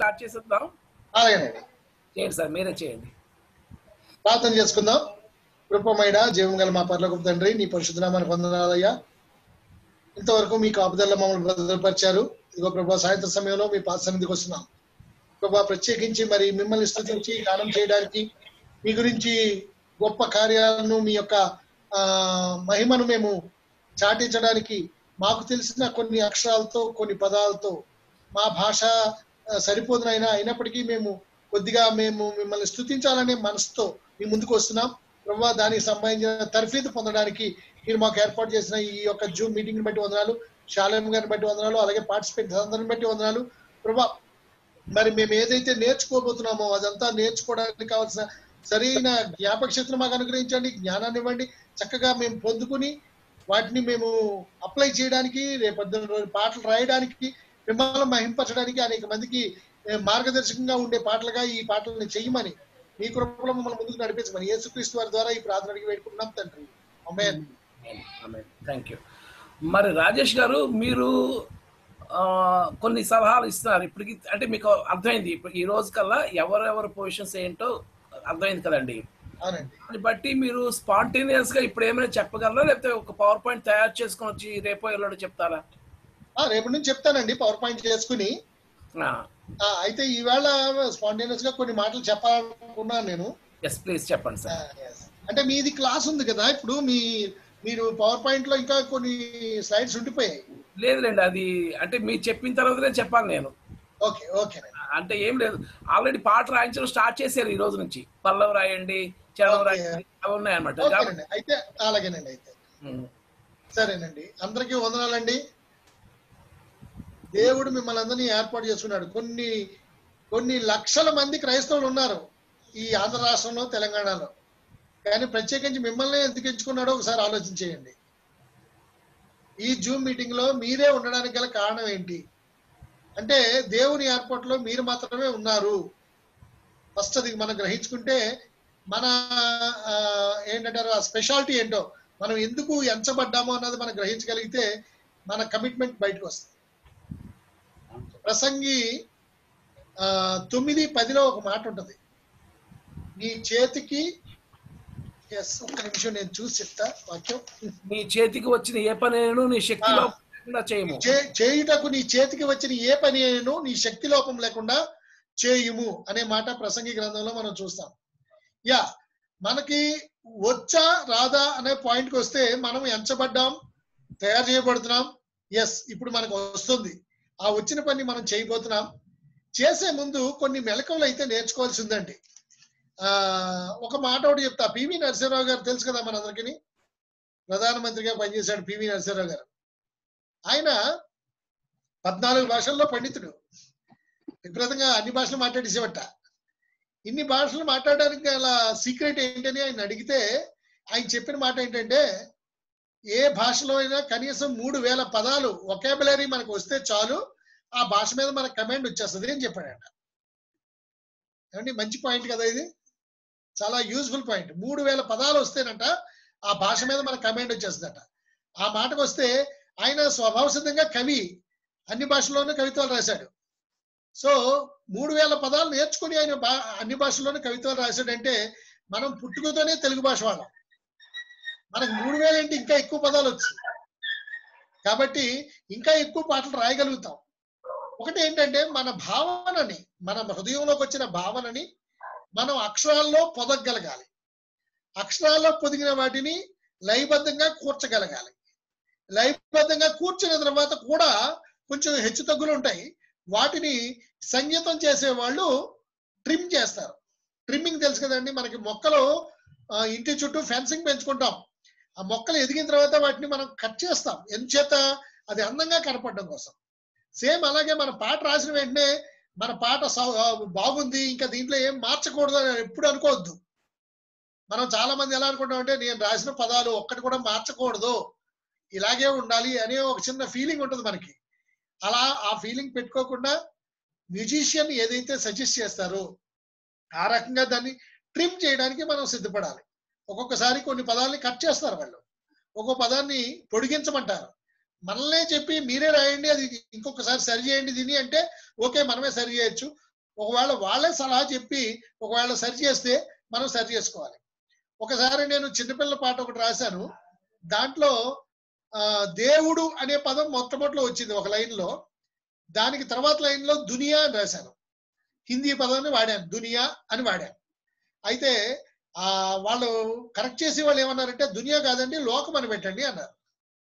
Start చేసేద్దాం. అలాగేనండి. చేయండి సార్, మీరే చేయండి. ప్రార్థన చేసుకుందాం. కృపమైన జీవం గల మా పరలోకపు తండ్రి, నీ పరిశుద్ధ నామానికి వందనాలయ్యా. ఇంతవరకు మీ కాపుదల్లో మమ్మల్ని భద్రపరిచారు. ఇదిగో ప్రభా, సాయంత్రం సమయంలో మీ పాద సన్నిధికి వస్తున్నాం ప్రభా. ప్రత్యేకించి మరి మిమ్మల్ని స్తుతించి గానం చేయడానికి, మీ గురించి గొప్ప కార్యాలను, మీ యొక్క మహిమను మేము చాటించడానికి మాకు తెలిసిన కొన్ని అక్షరాలతో, కొన్ని పదాలతో మా భాష సరిపోదునైనా అయినప్పటికీ మేము కొద్దిగా మిమ్మల్ని స్తుతించాలనే మనసుతో మీ ముందుకు వస్తున్నాం ప్రభా. దానికి సంబంధించిన తర్ఫీదు పొందడానికి మీరు మాకు ఏర్పాటు చేసిన ఈ యొక్క జూమ్ మీటింగ్ బట్టి వందనాలు, శాలేం గారిని బట్టి వందనాలు, అలాగే పార్టిసిపేట్స్ అందరిని బట్టి వందనాలు ప్రభా. మరి మేము ఏదైతే నేర్చుకోబోతున్నామో అదంతా నేర్చుకోవడానికి కావాల్సిన సరైన జ్ఞాపక శక్తిని మాకు అనుగ్రహించండి, జ్ఞానాన్ని ఇవ్వండి. చక్కగా మేము పొందుకుని వాటిని మేము అప్లై చేయడానికి, రేపు పాటలు రాయడానికి, మిమ్మల్ని మహింపరచడానికి, అనేక మందికి మార్గదర్శకంగా ఉండే పాటలుగా ఈ పాటలను చేయమని, మీ కృపలో మమ్మల్ని ముందుకు నడిపించమని యేసుక్రీస్తు వారి ద్వారా ఈ ప్రార్థన అడిగి వేడుకుంటున్నాం తండ్రి. ఆమేన్. Thank you. మరి రాజేష్ గారు, మీరు కొన్ని సలహాలు ఇస్తున్నారు ఇప్పటికి, అంటే మీకు అర్థమైంది ఇప్పుడు ఈ రోజు కల్లా ఎవరెవరి పొజిషన్స్ ఏంటో అర్థమైంది కదండి. దాన్ని బట్టి మీరు స్పాంటేనియస్ గా ఇప్పుడు ఏమైనా చెప్పగలరా, లేకపోతే ఒక పవర్ పాయింట్ తయారు చేసుకొని వచ్చి రేపో ఎల్లుండో చెప్తారా? రేపటి నుంచి చెప్తానండి, పవర్ పాయింట్ చేసుకుని. అయితే ఈవేళ స్పాంటేనియస్ గా కొన్ని మాటలు చెప్పాలనుకున్నాను నేను. ఎస్ ప్లీజ్ చెప్పండి సార్. అంటే మీది క్లాస్ ఉంది కదా, ఇప్పుడు మీరు పవర్ పాయింట్ లో ఇంకా కొన్ని స్లైడ్స్ ఉండిపోయాయి. లేదులేండి, అది అంటే మీరు చెప్పిన తర్వాతనే చెప్పాలి నేను. Okay okay. అంటే ఏం లేదు, ఆల్రెడీ పాట రాయించడం స్టార్ట్ చేశారు ఈ రోజు నుంచి. పల్లవి రాయండి, చరణం రాయండి, అవి ఉన్నాయన్నమాట. అయితే అలాగేనండి. అయితే సరేనండి. అందరికీ వందనాలండి. దేవుడు మిమ్మల్ని అందరినీ ఏర్పాటు చేసుకున్నాడు. కొన్ని లక్షల మంది క్రైస్తవులు ఉన్నారు ఈ ఆంధ్ర రాష్ట్రంలో, తెలంగాణలో. కానీ ప్రత్యేకించి మిమ్మల్ని ఎందుకు ఎంచుకున్నాడో ఒకసారి ఆలోచించేయండి. ఈ జూమ్ మీటింగ్ లో మీరే ఉండడానికి గల కారణం ఏంటి అంటే, దేవుని ఏర్పాటులో మీరు మాత్రమే ఉన్నారు. ఫస్ట్ అది మనం గ్రహించుకుంటే మన ఏంటంటారు ఆ స్పెషాలిటీ ఏంటో, మనం ఎందుకు ఎంచబడ్డామో అన్నది మనం గ్రహించగలిగితే మన కమిట్మెంట్ బయటకు వస్తుంది. ప్రసంగి 9:10 ఒక మాట ఉంటది, నీ చేతికి, ఒక్క నిమిషం నేను చూసి చెప్తా వాక్యం. నీ చేతికి వచ్చిన ఏ పనిను నీ శక్తి లేకుండా చేయము. చేయుటకు నీ చేతికి వచ్చిన ఏ పనిను నీ శక్తి లోపం లేకుండా చేయుము అనే మాట ప్రసంగి గ్రంథంలో మనం చూస్తాం. మనకి వచ్చా రాదా అనే పాయింట్కి వస్తే, మనం ఎంచబడ్డాం, తయారు చేయబడుతున్నాం. ఇప్పుడు మనకు వస్తుంది, ఆ వచ్చిన పని మనం చేయబోతున్నాం. చేసే ముందు కొన్ని మెలకువలు అయితే నేర్చుకోవాల్సి ఉందండి. ఒక మాట ఒకటి చెప్తా. పివి నరసింహరావు గారు తెలుసు కదా మనందరికీ, ప్రధానమంత్రిగా పనిచేశాడు పివి నరసింహరావు గారు. ఆయన 14 భాషల్లో పండితుడు, విపరీతంగా అన్ని భాషలు మాట్లాడేసేవట. ఇన్ని భాషలు మాట్లాడడానికి గల సీక్రెట్ ఏంటని ఆయన అడిగితే, ఆయన చెప్పిన మాట ఏంటంటే, ఏ భాషలో అయినా కనీసం 3000 పదాలు వొకాబులరీ మనకు వస్తే చాలు, ఆ భాష మీద మనకు కమాండ్ వచ్చేస్తుంది అని చెప్పాడట. ఏమండి, మంచి పాయింట్ కదా ఇది, చాలా యూజ్ఫుల్ పాయింట్. 3000 పదాలు వస్తేనట ఆ భాష మీద మనకు కమాండ్ వచ్చేస్తుందట. ఆ మాటకు వస్తే, ఆయన స్వభావ సిద్ధంగా కవి, అన్ని భాషల్లోనూ కవిత్వాలు రాశాడు. సో 3000 పదాలు నేర్చుకుని ఆయన అన్ని భాషల్లోనూ కవిత్వాలు రాశాడంటే, మనం పుట్టుకతోనే తెలుగు భాష వాళ్ళం. మనకు 3000 అంటే ఇంకా ఎక్కువ పదాలు వచ్చు, కాబట్టి ఇంకా ఎక్కువ పాటలు రాయగలుగుతాం. ఒకటి ఏంటంటే, మన భావనని, మన హృదయంలోకి వచ్చిన భావనని మనం అక్షరాల్లో పొదగలగాలి. అక్షరాల్లో పొదిగిన వాటిని లయబద్ధంగా కూర్చగలగాలి. లయబద్ధంగా కూర్చున్న తర్వాత కూడా కొంచెం హెచ్చు తగ్గులు ఉంటాయి. వాటిని సంగీతం చేసే వాళ్ళు ట్రిమ్ చేస్తారు. ట్రిమ్మింగ్ తెలుసు కదండి, మనకి మొక్కలు ఇంటి చుట్టూ ఫెన్సింగ్ పెంచుకుంటాం. ఆ మొక్కలు ఎదిగిన తర్వాత వాటిని మనం కట్ చేస్తాం, ఎందుచేత అది అందంగా కనపడడం కోసం. సేమ్ అలాగే మన పాట రాసిన వెంటనే మన పాట బాగుంది, ఇంకా దీంట్లో ఏం మార్చకూడదు అని ఎప్పుడు అనుకోవద్దు. మనం చాలా మంది ఎలా అనుకుంటాం అంటే, నేను రాసిన పదాలు ఒక్కటి కూడా మార్చకూడదు, ఇలాగే ఉండాలి అనే ఒక చిన్న ఫీలింగ్ ఉంటుంది మనకి. అలా ఆ ఫీలింగ్ పెట్టుకోకుండా మ్యూజిషియన్ ఏదైతే సజెస్ట్ చేస్తారో ఆ రకంగా దాన్ని ట్రిమ్ చేయడానికి మనం సిద్ధపడాలి. ఒక్కొక్కసారి కొన్ని పదాలని కట్ చేస్తారు వాళ్ళు, ఒక్కొక్క పదాన్ని పొడిగించమంటారు. మనల్నే చెప్పి మీరే రాయండి, అది ఇంకొకసారి సరి చేయండి దీన్ని అంటే ఓకే, మనమే సరి చేయొచ్చు. ఒకవేళ వాళ్ళే సలహా చెప్పి ఒకవేళ సరి చేస్తే మనం సరి చేసుకోవాలి. ఒకసారి నేను చిన్నపిల్లల పాట ఒకటి రాశాను. దాంట్లో దేవుడు అనే పదం మొట్టమొదటిలో వచ్చింది ఒక లైన్ లో. దానికి తర్వాత లైన్ లో దునియా అని రాశాను. హిందీ పదాన్ని వాడాను, దునియా అని వాడాను. అయితే వాళ్ళు కరెక్ట్ చేసి వాళ్ళు ఏమన్నారంటే దునియా కాదండి లోకం అని పెట్టండి అన్నారు.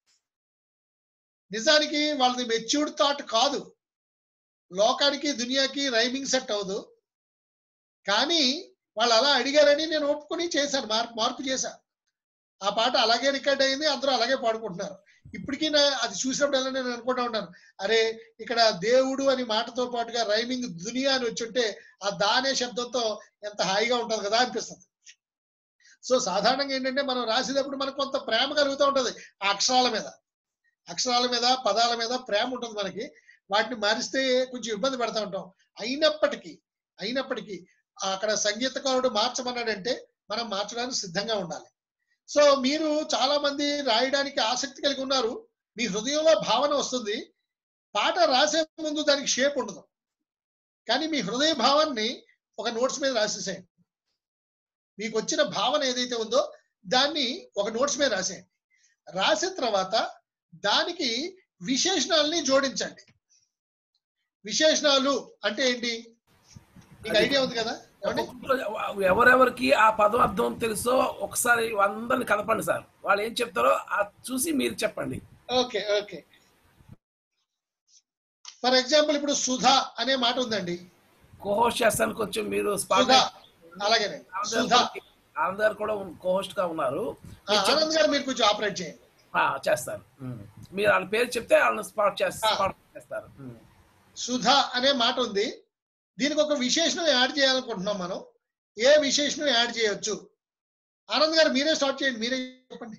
నిజానికి వాళ్ళది మెచ్యూర్డ్ థాట్ కాదు. లోకానికి దునియాకి రైమింగ్ సెట్ అవ్వదు. కానీ వాళ్ళు అలా అడిగారని నేను ఒప్పుకొని చేశాను, మార్పు చేశాను. ఆ పాట అలాగే రికార్డ్ అయింది, అందరూ అలాగే పాడుకుంటున్నారు. ఇప్పటికీ అది చూసినప్పుడల్లా నేను అనుకుంటా ఉంటాను, అరే ఇక్కడ దేవుడు అని మాటతో పాటుగా రైమింగ్ దునియా అని వచ్చుంటే ఆ దానే శబ్దంతో ఎంత హాయిగా ఉంటుంది కదా అనిపిస్తుంది. సో సాధారణంగా ఏంటంటే మనం రాసేటప్పుడు మనకు కొంత ప్రేమ కలుగుతూ ఉంటది ఆ అక్షరాల మీద పదాల మీద ప్రేమ ఉంటుంది మనకి. వాటిని మారిస్తే కొంచెం ఇబ్బంది పెడతా ఉంటాం. అయినప్పటికీ అక్కడ సంగీతకారుడు మార్చమన్నాడంటే మనం మార్చడానికి సిద్ధంగా ఉండాలి. సో మీరు చాలా మంది రాయడానికి ఆసక్తి కలిగి ఉన్నారు. మీ హృదయంలో భావన వస్తుంది. పాట రాసే ముందు దానికి షేప్ ఉండదు. కానీ మీ హృదయ భావాన్ని ఒక నోట్స్ మీద రాసేసేయండి. మీకు వచ్చిన భావన ఏదైతే ఉందో దాన్ని ఒక నోట్స్ మీద రాసేయండి. రాసిన తర్వాత దానికి విశేషణాలని జోడించండి. విశేషణాలు అంటే ఏంటి మీకు ఐడియా ఉంది కదా? ఎవరెవరికి ఆ పదం అర్థం తెలుసో ఒకసారి అందరిని కలపండి సార్. వాళ్ళు ఏం చెప్తారో చూసి మీరు చెప్పండి. Okay okay. ఫర్ ఎగ్జాంపుల్ ఇప్పుడు సుధా అనే మాట ఉందండి. కోహోస్ట్ చేస్తాను కొంచెం మీరు. అలాగేనండి. ఆనంద్ గారు కూడా కోహోస్ట్ గా ఉన్నారు. ఆనంద్ గారు మీరు కొంచెం ఆపరేట్ చేయండి. చేస్తారు. మీరు వాళ్ళ పేరు చెప్తే వాళ్ళని స్పాట్ చేస్తారు. సుధా అనే మాట ఉంది. దీనికి ఒక విశేషణం యాడ్ చేయాలనుకుంటున్నాం మనం. ఏ విశేషణం యాడ్ చేయొచ్చు? ఆనంద్ గారు మీరే స్టార్ట్ చేయండి, మీరే చెప్పండి.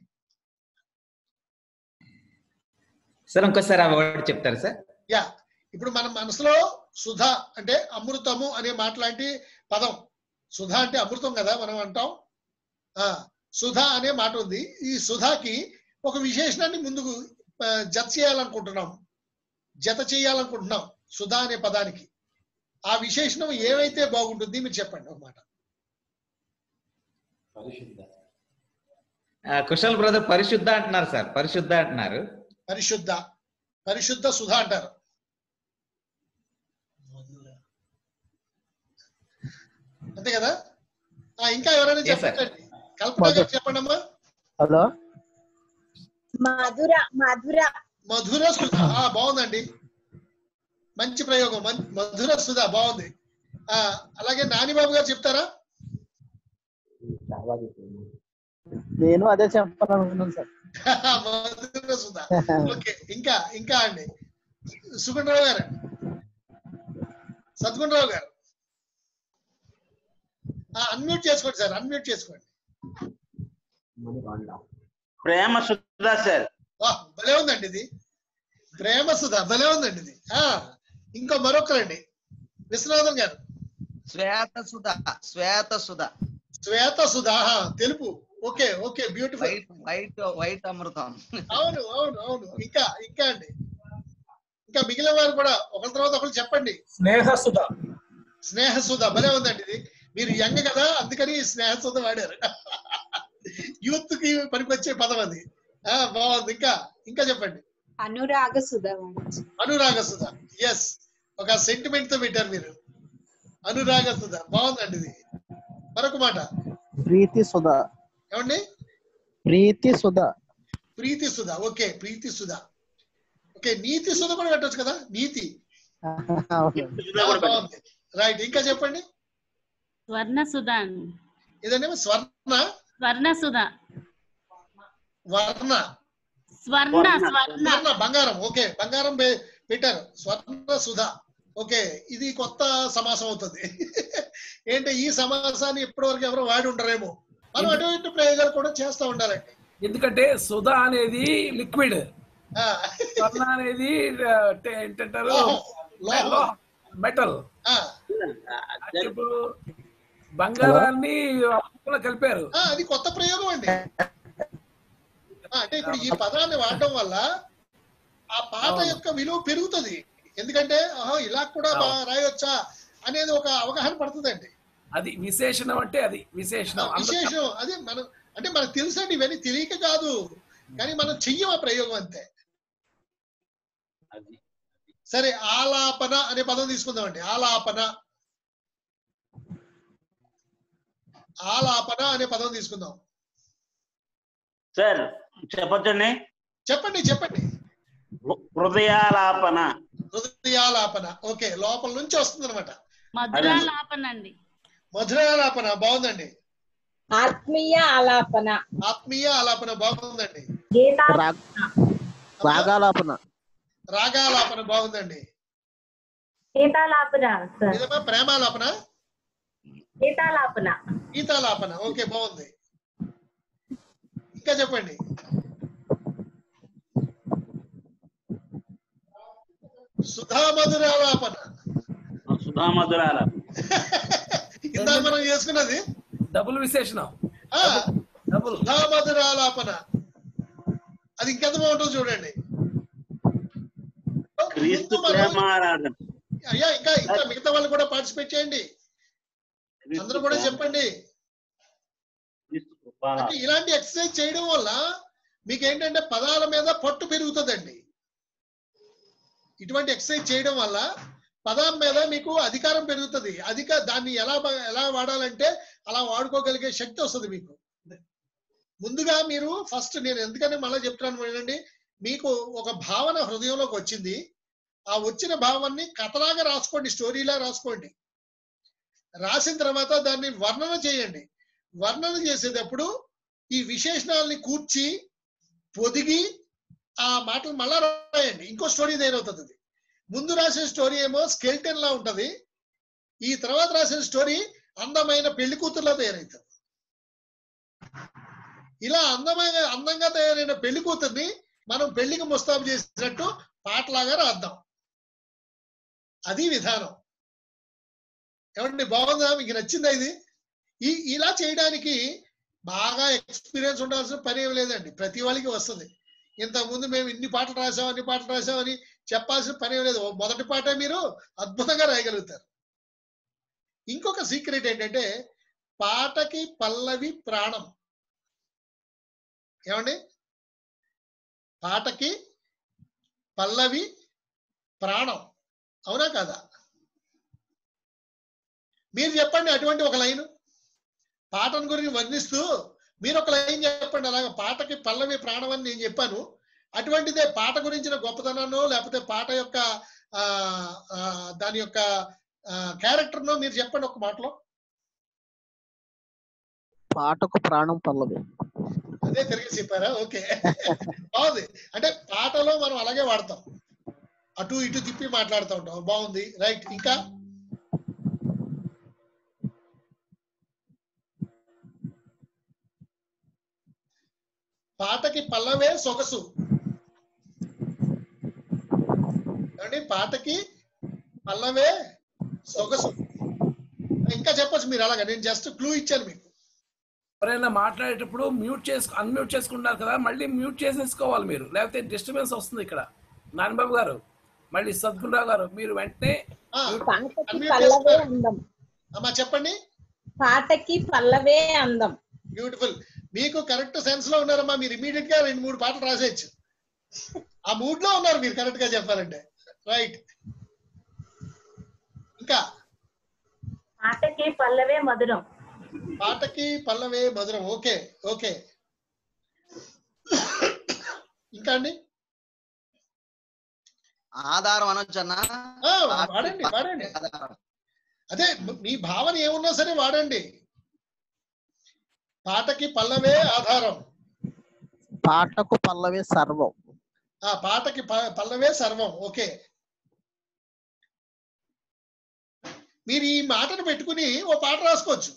సార్ ఇంకోసారి ఆ వర్డ్ చెప్తారు సార్? యా, ఇప్పుడు మన మనసులో సుధా అంటే అమృతము అనే మాట లాంటి పదం. సుధా అంటే అమృతం కదా మనం అంటాం. సుధా అనే మాట ఉంది. ఈ సుధాకి ఒక విశేషణాన్ని ముందుకు జత చేయాలనుకుంటున్నాం సుధా అనే పదానికి. ఆ విశేషణం ఏవైతే బాగుంటుంది మీరు చెప్పండి ఒక మాట. కుశల్ బ్రదర్ పరిశుద్ధ అంటున్నారు సార్. పరిశుద్ధ అంటున్నారు. పరిశుద్ధ సుధా అంటారు. అంతే కదా? ఇంకా ఎవరైనా చెప్పండి. కల్పన గారు చెప్పండి అమ్మా. హలో. మధుర సుధా బాగుందండి, మంచి ప్రయోగం. మధుర సుధా బాగుంది. అలాగే నానిబాబు గారు చెప్తారా? నేను అదే చెప్పాలనుకున్నాను సార్. మధుర సుధా. ఓకే. ఇంకా అండి సుగుణరావు గారు, సద్గుణరావు గారు అన్మ్యూట్ చేసుకోండి సార్, అన్మ్యూట్ చేసుకోండి. ప్రేమ సుధా సార్. భలే ఉందండి ఇది. ప్రేమ సుధా భలే ఉందండి ఇది. ఇంకో మరొకరండి విశ్వనాథన్ గారు. శ్వేత సుధా తెలుపు. Okay okay, beautiful. వైట్ అమృతం. అవును. ఇంకా అండి, ఇంకా మిగిలిన వారు కూడా ఒకరి తర్వాత ఒకరు చెప్పండి. స్నేహ సుధా భలే ఉందండి ఇది. మీరు యంగ్ కదా అందుకని స్నేహ సుధా వాడారు. యూత్ కి పనికొచ్చే పదం అది. బాగుంది. ఇంకా చెప్పండి. అనురాగ సుధ. ఎస్, ఒక సెంటిమెంట్ తో పెట్టారు మీరు. అనురాగ సుధ బాగుందండి ఇది. మరొక మాట ప్రీతి సుధ. ఏమండి? ప్రీతి సుధ. ఓకే, ప్రీతి సుధ. ఓకే, నీతి సుధ కూడా పెట్టచ్చు కదా, నీతి. బాగుంది. రైట్. ఇంకా చెప్పండి. స్వర్ణ సుధ. ఇదేమో స్వర్ణ బంగారం. ఓకే, బంగారం పెట్టారు. స్వర్ణ సుధ. ఓకే, ఇది కొత్త సమాసం అవుతుంది. ఏంటి ఈ సమాసాన్ని ఇప్పటివరకు ఎవరు వాడి ఉండరేమో. మనం అటువంటి ప్రయోగాలు కూడా చేస్తూ ఉండాలండి. ఎందుకంటే సుధా అనేది లిక్విడ్, స్వర్ణ అనేది ఏంటంటారు మెటల్. ఇప్పుడు బంగారాన్ని కలిపారు. అది కొత్త ప్రయోగం అండి. అంటే ఇప్పుడు ఈ పదాన్ని వాడడం వల్ల ఆ పాట యొక్క విలువ పెరుగుతుంది. ఎందుకంటే ఇలా కూడా రాయొచ్చా అనేది ఒక అవగాహన పడుతుందండి. అది విశేషణం అంటే అది విశేషణం. విశేషం అది మనం అంటే మనకు తెలుసండి, ఇవన్నీ తెలియక కాదు, కానీ మనం చెయ్యం ఆ ప్రయోగం అంతే. సరే, ఆలాపన అనే పదం తీసుకుందామండి. ఆలాపన అనే పదం తీసుకుందాం. సార్ చెప్పొచ్చండి? చెప్పండి. హృదయాలాపన. ఓకే, లోపల నుంచి వస్తుంది అనమాట. మధురాలాపన అండి. మధురాలాపన బాగుందండి. ఆత్మీయ ఆలాపన బాగుందండి. రాగాలాపన బాగుందండి. ప్రేమాలాపన, గీతాలాపన ఓకే బాగుంది. ఇంకా చెప్పండి. సుధామధురాలాపన. ఇందాక మనం చేసుకున్నది డబుల్ విశేషణం. సుధామధురాలాపన అది ఇంకెంత బాగుంటుంది చూడండి. అయ్యా ఇంకా మిగతా వాళ్ళు కూడా పార్టిసిపేట్ చేయండి, అందరూ కూడా చెప్పండి. అంటే ఇలాంటి ఎక్సర్సైజ్ చేయడం వల్ల మీకు ఏంటంటే పదాల మీద పట్టు పెరుగుతుందండి. ఇటువంటి ఎక్సర్సైజ్ చేయడం వల్ల పదం మీద మీకు అధికారం పెరుగుతుంది. దాన్ని ఎలా వాడాలంటే అలా వాడుకోగలిగే శక్తి వస్తుంది మీకు. ముందుగా మీరు ఫస్ట్, నేను ఎందుకని మళ్ళీ చెప్తున్నాను వినండి, మీకు ఒక భావన హృదయంలోకి వచ్చింది. ఆ వచ్చిన భావాన్ని కథలాగా రాసుకోండి, స్టోరీలా రాసుకోండి. రాసిన తర్వాత దాన్ని వర్ణన చేయండి. వర్ణన చేసేటప్పుడు ఈ విశేషణాలని కూర్చి పొదిగి ఆ మాటలు మళ్ళా రాయండి. ఇంకో స్టోరీ తయారవుతుంది. ముందు రాసిన స్టోరీ ఏమో స్కెల్టన్ లా ఉంటది, ఈ తర్వాత రాసిన స్టోరీ అందమైన పెళ్లి కూతురులా తయారవుతుంది. ఇలా అందంగా తయారైన పెళ్లి కూతుర్ని మనం పెళ్లికి ముస్తాబు చేసినట్టు పాటలాగా రాద్దాం. అది విధానం. ఏమండి బాగుందా? మీకు నచ్చిందా ఇది? ఇలా చేయడానికి బాగా ఎక్స్పీరియన్స్ ఉండాల్సిన పని ఏం లేదండి, ప్రతి వాళ్ళకి వస్తుంది. ఇంతకుముందు మేము ఇన్ని పాటలు రాసామని చెప్పాల్సిన పని ఏం లేదు. మొదటి పాటే మీరు అద్భుతంగా రాయగలుగుతారు. ఇంకొక సీక్రెట్ ఏంటంటే పాటకి పల్లవి ప్రాణం. ఏమండి? పాటకి పల్లవి ప్రాణం, అవునా కాదా? మీరు చెప్పండి అటువంటి ఒక లైన్, పాటను గురించి వర్ణిస్తూ మీరు ఒక లైన్ చెప్పండి. అలాగా పాటకి పల్లవి ప్రాణం అని నేను చెప్పాను, అటువంటిదే పాట గురించిన గొప్పతనాన్నో లేకపోతే పాట యొక్క దాని యొక్క క్యారెక్టర్నో మీరు చెప్పండి ఒక మాటలో. పాటకు ప్రాణం పల్లవి. అదే తిరిగి చెప్పారా? ఓకే బాగుంది. అంటే పాటలో మనం అలాగే వాడతాం, అటు ఇటు తిప్పి మాట్లాడుతూ ఉంటాం. బాగుంది, రైట్. ఇంకా పాటకి పల్లవే సొగసు. పాటకి పల్లవే సొగసు. ఇంకా చెప్పచ్చు మీరు అలాగా, నేను జస్ట్ క్లూ ఇచ్చాను మీకు. ఎవరైనా మాట్లాడేటప్పుడు అన్మ్యూట్ చేసుకుంటారు కదా, మళ్ళీ మ్యూట్ చేసేసుకోవాలి మీరు, లేకపోతే డిస్టర్బెన్స్ వస్తుంది ఇక్కడ. నానిబాబు గారు, మళ్ళీ సద్గుణరావు గారు, మీరు వెంటనే అమ్మా చెప్పండి. పాటకి పల్లవే అందం. బ్యూటిఫుల్. మీకు కరెక్ట్ సెన్స్ లో ఉన్నారమ్మా. మీరు ఇమీడియట్ గా 2-3 పాటలు రాసేయచ్చు. ఆ మూడ్ లో ఉన్నారు మీరు, కరెక్ట్ గా చెప్పాలంటే. రైట్. ఇంకా పాటకి పల్లవే మధురం. పాటకి పల్లవే మధురం. Okay okay. ఇంకా అండి? ఆధారం అనొచ్చన్నా. వాడండి. అదే మీ భావన ఏమున్నా సరే వాడండి. పాటకి పల్లవే ఆధారం, పాటకు పల్లవే సర్వం. పాటకి పల్లవే సర్వం. ఓకే. మీరు ఈ మాటను పెట్టుకుని ఓ పాట రాసుకోవచ్చు,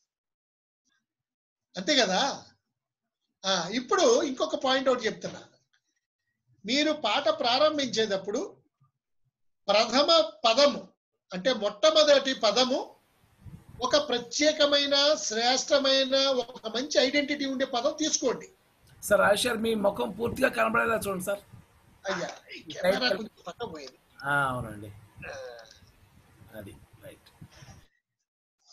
అంతే కదా? ఇప్పుడు ఇంకొక పాయింట్ అవుట్ చెప్తున్నా. మీరు పాట ప్రారంభించేటప్పుడు ప్రథమ పదము అంటే మొట్టమొదటి పదము ఒక ప్రత్యేకమైన శ్రేష్టమైన ఒక మంచి ఐడెంటిటీ ఉండే పదం తీసుకోండి. సార్ రాజేశ్వర్, మీ ముఖం పూర్తిగా కనబడేలా చూడండి సార్. అయ్యా కెమెరా కొంచెం పక్క పోయేది. అవునండి, అది రైట్.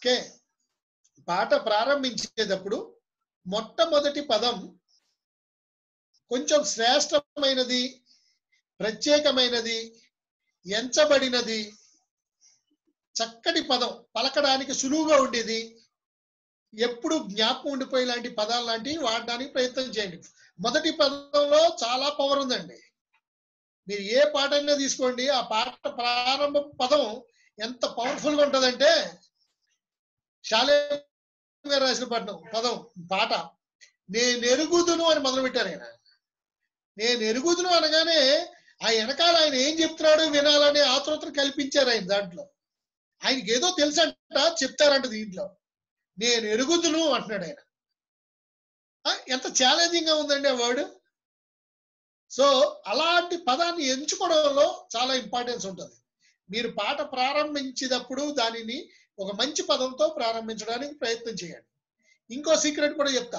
ఓకే, పాట ప్రారంభించేటప్పుడు మొట్టమొదటి పదం కొంచెం శ్రేష్టమైనది, ప్రత్యేకమైనది, ఎంచబడినది, చక్కటి పదం, పలకడానికి సులువుగా ఉండేది, ఎప్పుడు జ్ఞాపకం ఉండిపోయే లాంటి పదాలు లాంటివి వాడడానికి ప్రయత్నం చేయండి. మొదటి పదంలో చాలా పవర్ ఉందండి. మీరు ఏ పాట అయినా తీసుకోండి, ఆ పాట ప్రారంభ పదం ఎంత పవర్ఫుల్ గా ఉంటదంటే, శాలేం గారు రాసిన పాట నేను ఎరుగుదును అని మొదలు పెట్టారు ఆయన. నేను ఎరుగుదును అనగానే ఆ వెనకాల ఆయన ఏం చెప్తున్నాడు వినాలనే ఆతృతను కల్పించారు ఆయన. దాంట్లో ఆయనకి ఏదో తెలుసంట, చెప్తారంట దీంట్లో. నేను ఎరుగుదును అంటున్నాడు ఆయన. ఎంత ఛాలెంజింగ్ గా ఉందండి ఆ వర్డ్. సో అలాంటి పదాన్ని ఎంచుకోవడంలో చాలా ఇంపార్టెన్స్ ఉంటుంది. మీరు పాట ప్రారంభించేటప్పుడు దానిని ఒక మంచి పదంతో ప్రారంభించడానికి ప్రయత్నం చేయండి. ఇంకో సీక్రెట్ కూడా చెప్తా.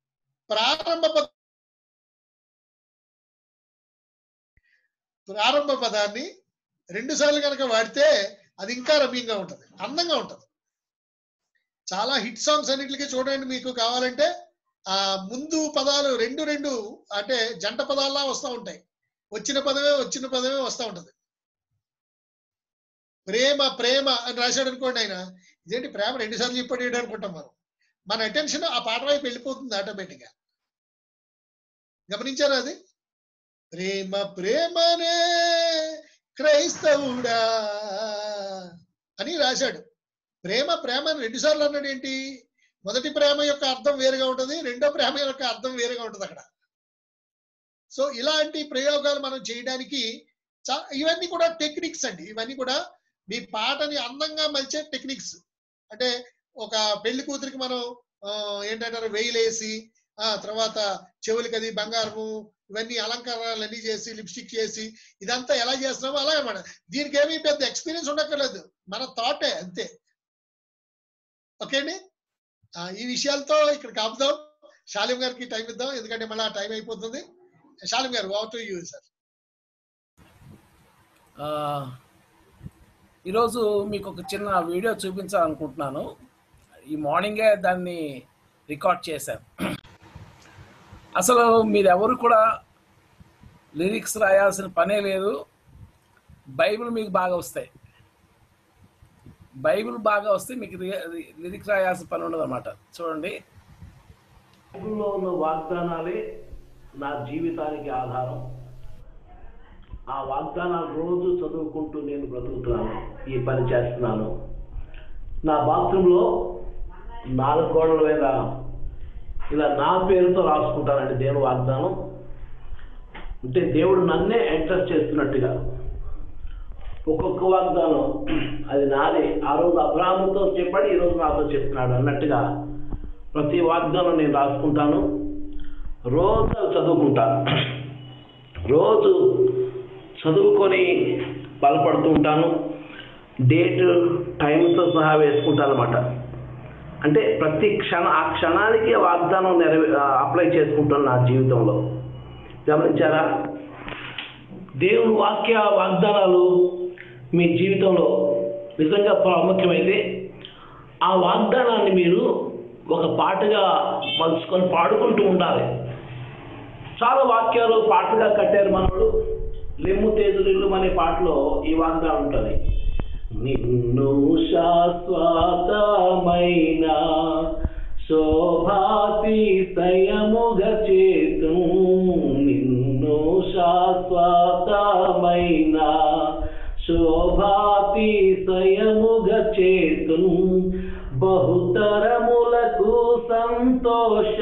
ప్రారంభ పదాన్ని 2 సార్లు కనుక వాడితే అది ఇంకా రమ్యంగా ఉంటుంది, అందంగా ఉంటుంది. చాలా హిట్ సాంగ్స్ అన్నిటికీ చూడండి, మీకు కావాలంటే ఆ ముందు పదాలు రెండు అంటే జంట పదాల్లా వస్తూ ఉంటాయి. వచ్చిన పదమే వస్తూ ఉంటది. ప్రేమ ప్రేమ అని రాశాడు అనుకోండి ఆయన, ఇదేంటి ప్రేమ 2 సార్లు చెప్పాడు అనుకుంటాం మనం. మన అటెన్షన్ ఆ పాట వైపు వెళ్ళిపోతుంది ఆటోమేటిక్ గా. గమనించారా అది? ప్రేమ ప్రేమనే క్రైస్తవుడా అని రాశాడు. ప్రేమ ప్రేమ అని 2 సార్లు అన్నాడు. ఏంటి? మొదటి ప్రేమ యొక్క అర్థం వేరుగా ఉంటుంది, రెండో ప్రేమ యొక్క అర్థం వేరుగా ఉంటుంది అక్కడ. సో ఇలాంటి ప్రయోగాలు మనం చేయడానికి ఇవన్నీ కూడా టెక్నిక్స్ అండి. ఇవన్నీ కూడా మీ పాటని అందంగా మలిచే టెక్నిక్స్. అంటే ఒక పెళ్లి కూతురికి మనం ఏంటంటారు వేయిలేసి, తర్వాత చెవులకి అది బంగారము, ఇవన్నీ అలంకరణలు అన్ని చేసి, లిప్స్టిక్ చేసి, ఇదంతా ఎలా చేస్తున్నామో అలాగే అన్నమాట. దీనికి ఏమీ పెద్ద ఎక్స్పీరియన్స్ ఉండక్కర్లేదు, మన థాటే అంతే. ఓకే అండి, ఈ విషయాలతో ఇక్కడ కాపుదాం. శాలిం గారికి టైం ఇద్దాం, ఎందుకంటే మళ్ళీ ఆ టైం అయిపోతుంది. శాలిం గారు, ఓవర్ టు యూ సార్. ఈరోజు మీకు ఒక చిన్న వీడియో చూపించాలనుకుంటున్నాను. ఈ మార్నింగే దాన్ని రికార్డ్ చేశాను. అసలు మీరెవరు కూడా లిరిక్స్ రాయాల్సిన పనే లేదు. బైబిల్ మీకు బాగా వస్తాయి. బైబిల్ బాగా వస్తే మీకు లిరిక్స్ రాయాల్సిన పని ఉండదు అన్నమాట. చూడండి, బైబిల్లో ఉన్న వాగ్దానాలే నా జీవితానికి ఆధారం. ఆ వాగ్దానాలు రోజు చదువుకుంటూ నేను బ్రతుకుతున్నాను, ఈ పని చేస్తున్నాను. నా బాత్రూంలో 4 గోడల మీద ఇలా నా పేరుతో రాసుకుంటానండి దేవుని వాగ్దానం. అంటే దేవుడు నన్నే అడ్రస్ చేస్తున్నట్టుగా ఒక్కొక్క వాగ్దానం అది నాదే. ఆ రోజు అబ్రాహాముతో చెప్పాడు, ఈరోజు నాతో చెప్తున్నాడు అన్నట్టుగా ప్రతి వాగ్దానం నేను రాసుకుంటాను. రోజు చదువుకుంటాను, రోజు చదువుకొని బలపడుతూ ఉంటాను. డేట్ టైంతో సహా వేసుకుంటాను అన్నమాట. అంటే ప్రతి ఆ క్షణానికి వాగ్దానం అప్లై చేసుకుంటాను నా జీవితంలో. గమనించారా? దేవుని వాగ్దానాలు మీ జీవితంలో నిజంగా ప్రాముఖ్యమైతే ఆ వాగ్దానాన్ని మీరు ఒక పాటగా మలుచుకొని పాడుకుంటూ ఉండాలి. చాలా వాక్యాలు పాటగా కట్టారు మనోడు. లెమ్ము తేజులిల్లు అనే పాటలో ఈ వాగ్దానం ఉంటుంది. నిన్ను శాశ్వతమైన శోభాతిశయముగా చేతు, నిన్ను శాశ్వతమైన శోభాతిశయముగా చేతు, బహుతరములకు సంతోష,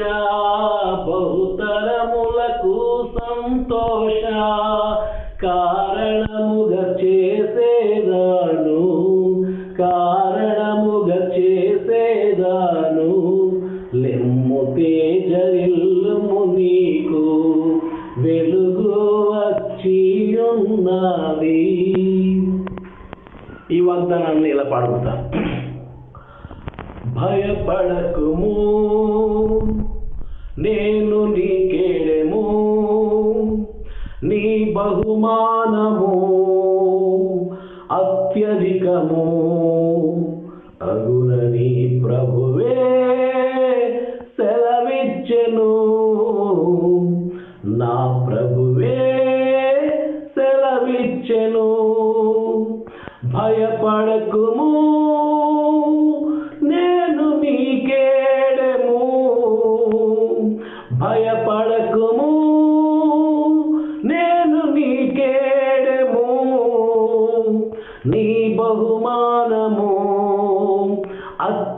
బహుతరములకు సంతోష కారణముగా చేసేదాను, కారణముగా చేసేదాను. లెమ్ము తేజరిల్లుము నీకు వెలుగు వచ్చి ఉన్నది. ఈ వాగ్దానాన్ని ఇలా పాడుకుంటా. భయపడకుము, నేను నీకేడెము, నీ బహుమానము అత్యధికము అగునని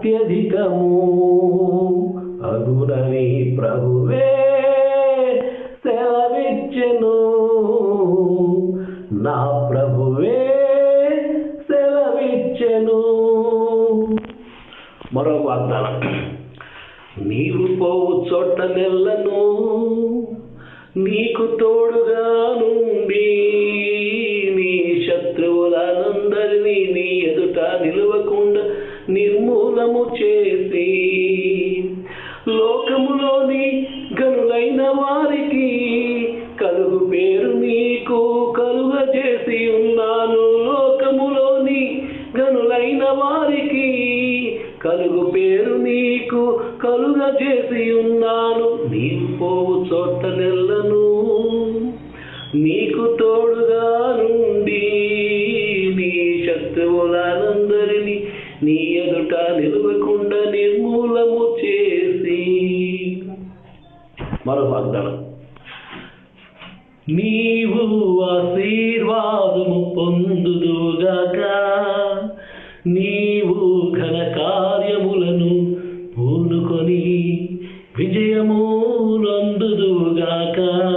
అత్యధికము అగునని ప్రభువే సెలవిచ్చెను. నా ప్రభువే సెలవిచ్చెను. మరో వాగ్దానం, నీవు పోవు చోట నెల్లను నీకు తోడుగా నుండి నీ శత్రువులనందరినీ నీ ఎదుట నిలవకుండా నిర్మూలము చేసి లోకములోని గనులైన వారికి కలుగు పేరు నీకు కలుగజేసి ఉన్నాను. లోకములోని గనులైన వారికి కలుగు పేరు నీకు కలుగజేసి ఉన్నాను. నీవు పోవు చోట నెల్లను నీకు తోడుగా నుండి నీ శత్రువులనందరినీ నీ ఎదుట నిలవకుండా నిర్మూలము చేసి. మరో వాగ్దానం, నీవు ఆశీర్వాదము పొందుదుగాక, నీవు ఘన కార్యములను పూనుకొని విజయము నందుదుగాక.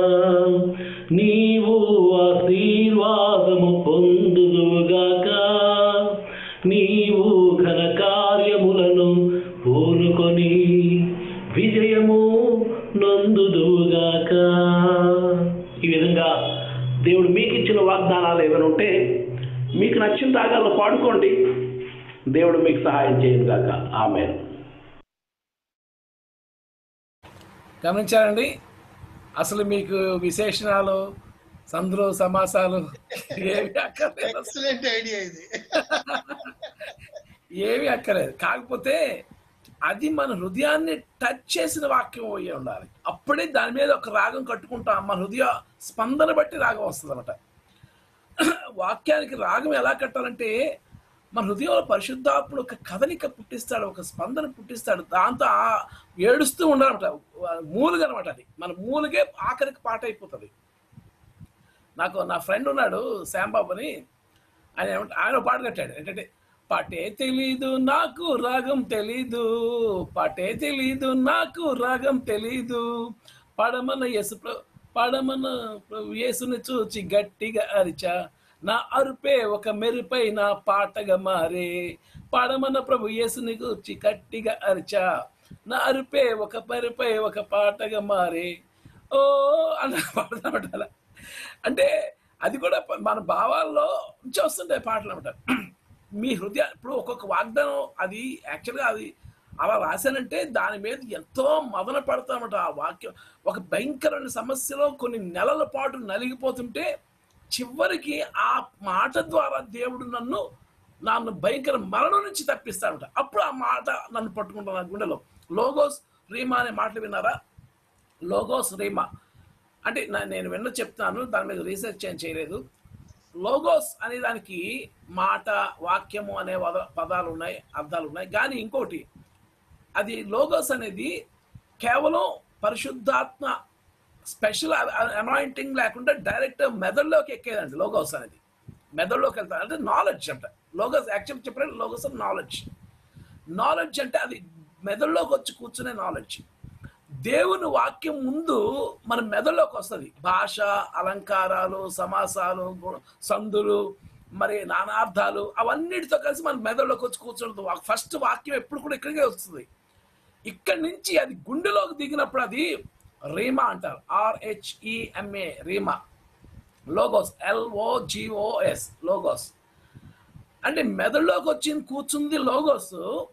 నీవు ఆశీర్వాదము పొందుదుగాక, నీవు ఘన కార్యములను పూనుకొని విజయము నందుదుగాక. ఈ విధంగా దేవుడు మీకు ఇచ్చిన వాగ్దానాలు ఏమైనా ఉంటే మీకు నచ్చిన రాగాల్లో పాడుకోండి. దేవుడు మీకు సహాయం చేయను గాక. ఆమేన్. గమనించారండి, అసలు మీకు విశేషణాలు, సందులు, సమాసాలు ఏమి అక్కర్లేదు. ఎక్సలెంట్ ఐడియా ఇది. ఏమి అక్కర్లేదు. కాకపోతే అది మన హృదయాన్ని టచ్ చేసిన వాక్యం అయ్యి ఉండాలి. అప్పుడే దాని మీద ఒక రాగం కట్టుకుంటాం. మన హృదయ స్పందన బట్టి రాగం వస్తుంది అన్నమాట. వాక్యానికి రాగం ఎలా కట్టాలంటే మన హృదయంలో పరిశుద్ధాత్ముడు ఒక కదలిక పుట్టిస్తాడు, ఒక స్పందన పుట్టిస్తాడు. దాంతో ఏడుస్తూ ఉండాలన్నమాట. మూలుగా అనమాట. అది మన మూలుగే ఆఖరికి పాట అయిపోతుంది. నా ఫ్రెండ్ ఉన్నాడు శ్యాంబాబు అని, ఆయన పాట కట్టాడు. ఏంటంటే, పాటే తెలీదు నాకు రాగం తెలీదు, పాటే తెలీదు నాకు రాగం తెలీదు, పడమన యేసుని చూచి గట్టిగా అరిచా, నా అరుపే ఒక మెరుపై నా పాటగా మారే, పడమన ప్రభు యేసుని చూచి గట్టిగా అరిచా, నా అరుపే ఒక మెరుపై ఒక పాటగా మారే, ఓ అన్న పాడతామట. అంటే అది కూడా మన భావాల్లో నుంచి వస్తుంటాయి పాటలు అనమాట. మీ హృదయ ఇప్పుడు ఒక్కొక్క వాగ్దానం అది యాక్చువల్గా అది అలా రాశానంటే దాని మీద ఎంతో మదన పడతామట. ఆ వాక్యం ఒక భయంకరమైన సమస్యలో కొన్ని నెలల పాటు నలిగిపోతుంటే చివరికి ఆ మాట ద్వారా దేవుడు నన్ను భయంకర మరణం నుంచి తప్పిస్తాడట. అప్పుడు ఆ మాట నన్ను పట్టుకుంటాను నా గుండెలో. లోగోస్ రీమా అనే మాటలు విన్నారా? లోగోస్ రీమా అంటే నేను చెప్తాను, దాని మీద రీసెర్చ్ ఏం చేయలేదు. లోగోస్ అనే దానికి మాట, వాక్యము అనే పదాలు ఉన్నాయి, అర్థాలు ఉన్నాయి. కానీ ఇంకోటి, అది లోగోస్ అనేది కేవలం పరిశుద్ధాత్మ స్పెషల్ అనాయింటింగ్ లేకుండా డైరెక్ట్ మెదడులోకి ఎక్కేదండి. లోగోస్ అనేది మెదడులోకి వెళ్తాను అంటే నాలెడ్జ్ అంట. లోగోస్ యాక్చువల్ చెప్పారంటే లోగోస్ నాలెడ్జ్ అంటే అది మెదడులోకి వచ్చి కూర్చునే నాలెడ్జ్. దేవుని వాక్యం ముందు మన మెదడులోకి వస్తుంది. భాష, అలంకారాలు, సమాసాలు, సందులు, మరి నానార్థాలు అవన్నిటితో కలిసి మన మెదడులోకి వచ్చి కూర్చుంటుంది. ఫస్ట్ వాక్యం ఎప్పుడు కూడా ఇక్కడికే వస్తుంది. ఇక్కడి నుంచి అది గుండెలోకి దిగినప్పుడు అది రీమా అంటారు. RHEMA rhema. Logos LOGOS logos అంటే మెదడులోకి వచ్చింది కూర్చుంది లోగోస్.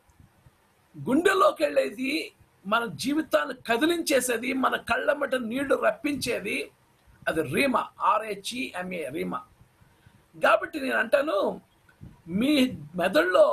గుండెలోకి వెళ్ళేది, మన జీవితాన్ని కదిలించేసేది, మన కళ్ళమ్మట నీళ్లు రప్పించేది అది రీమా. RHEMA రీమా. కాబట్టి నేను అంటాను, మీ మెదడులో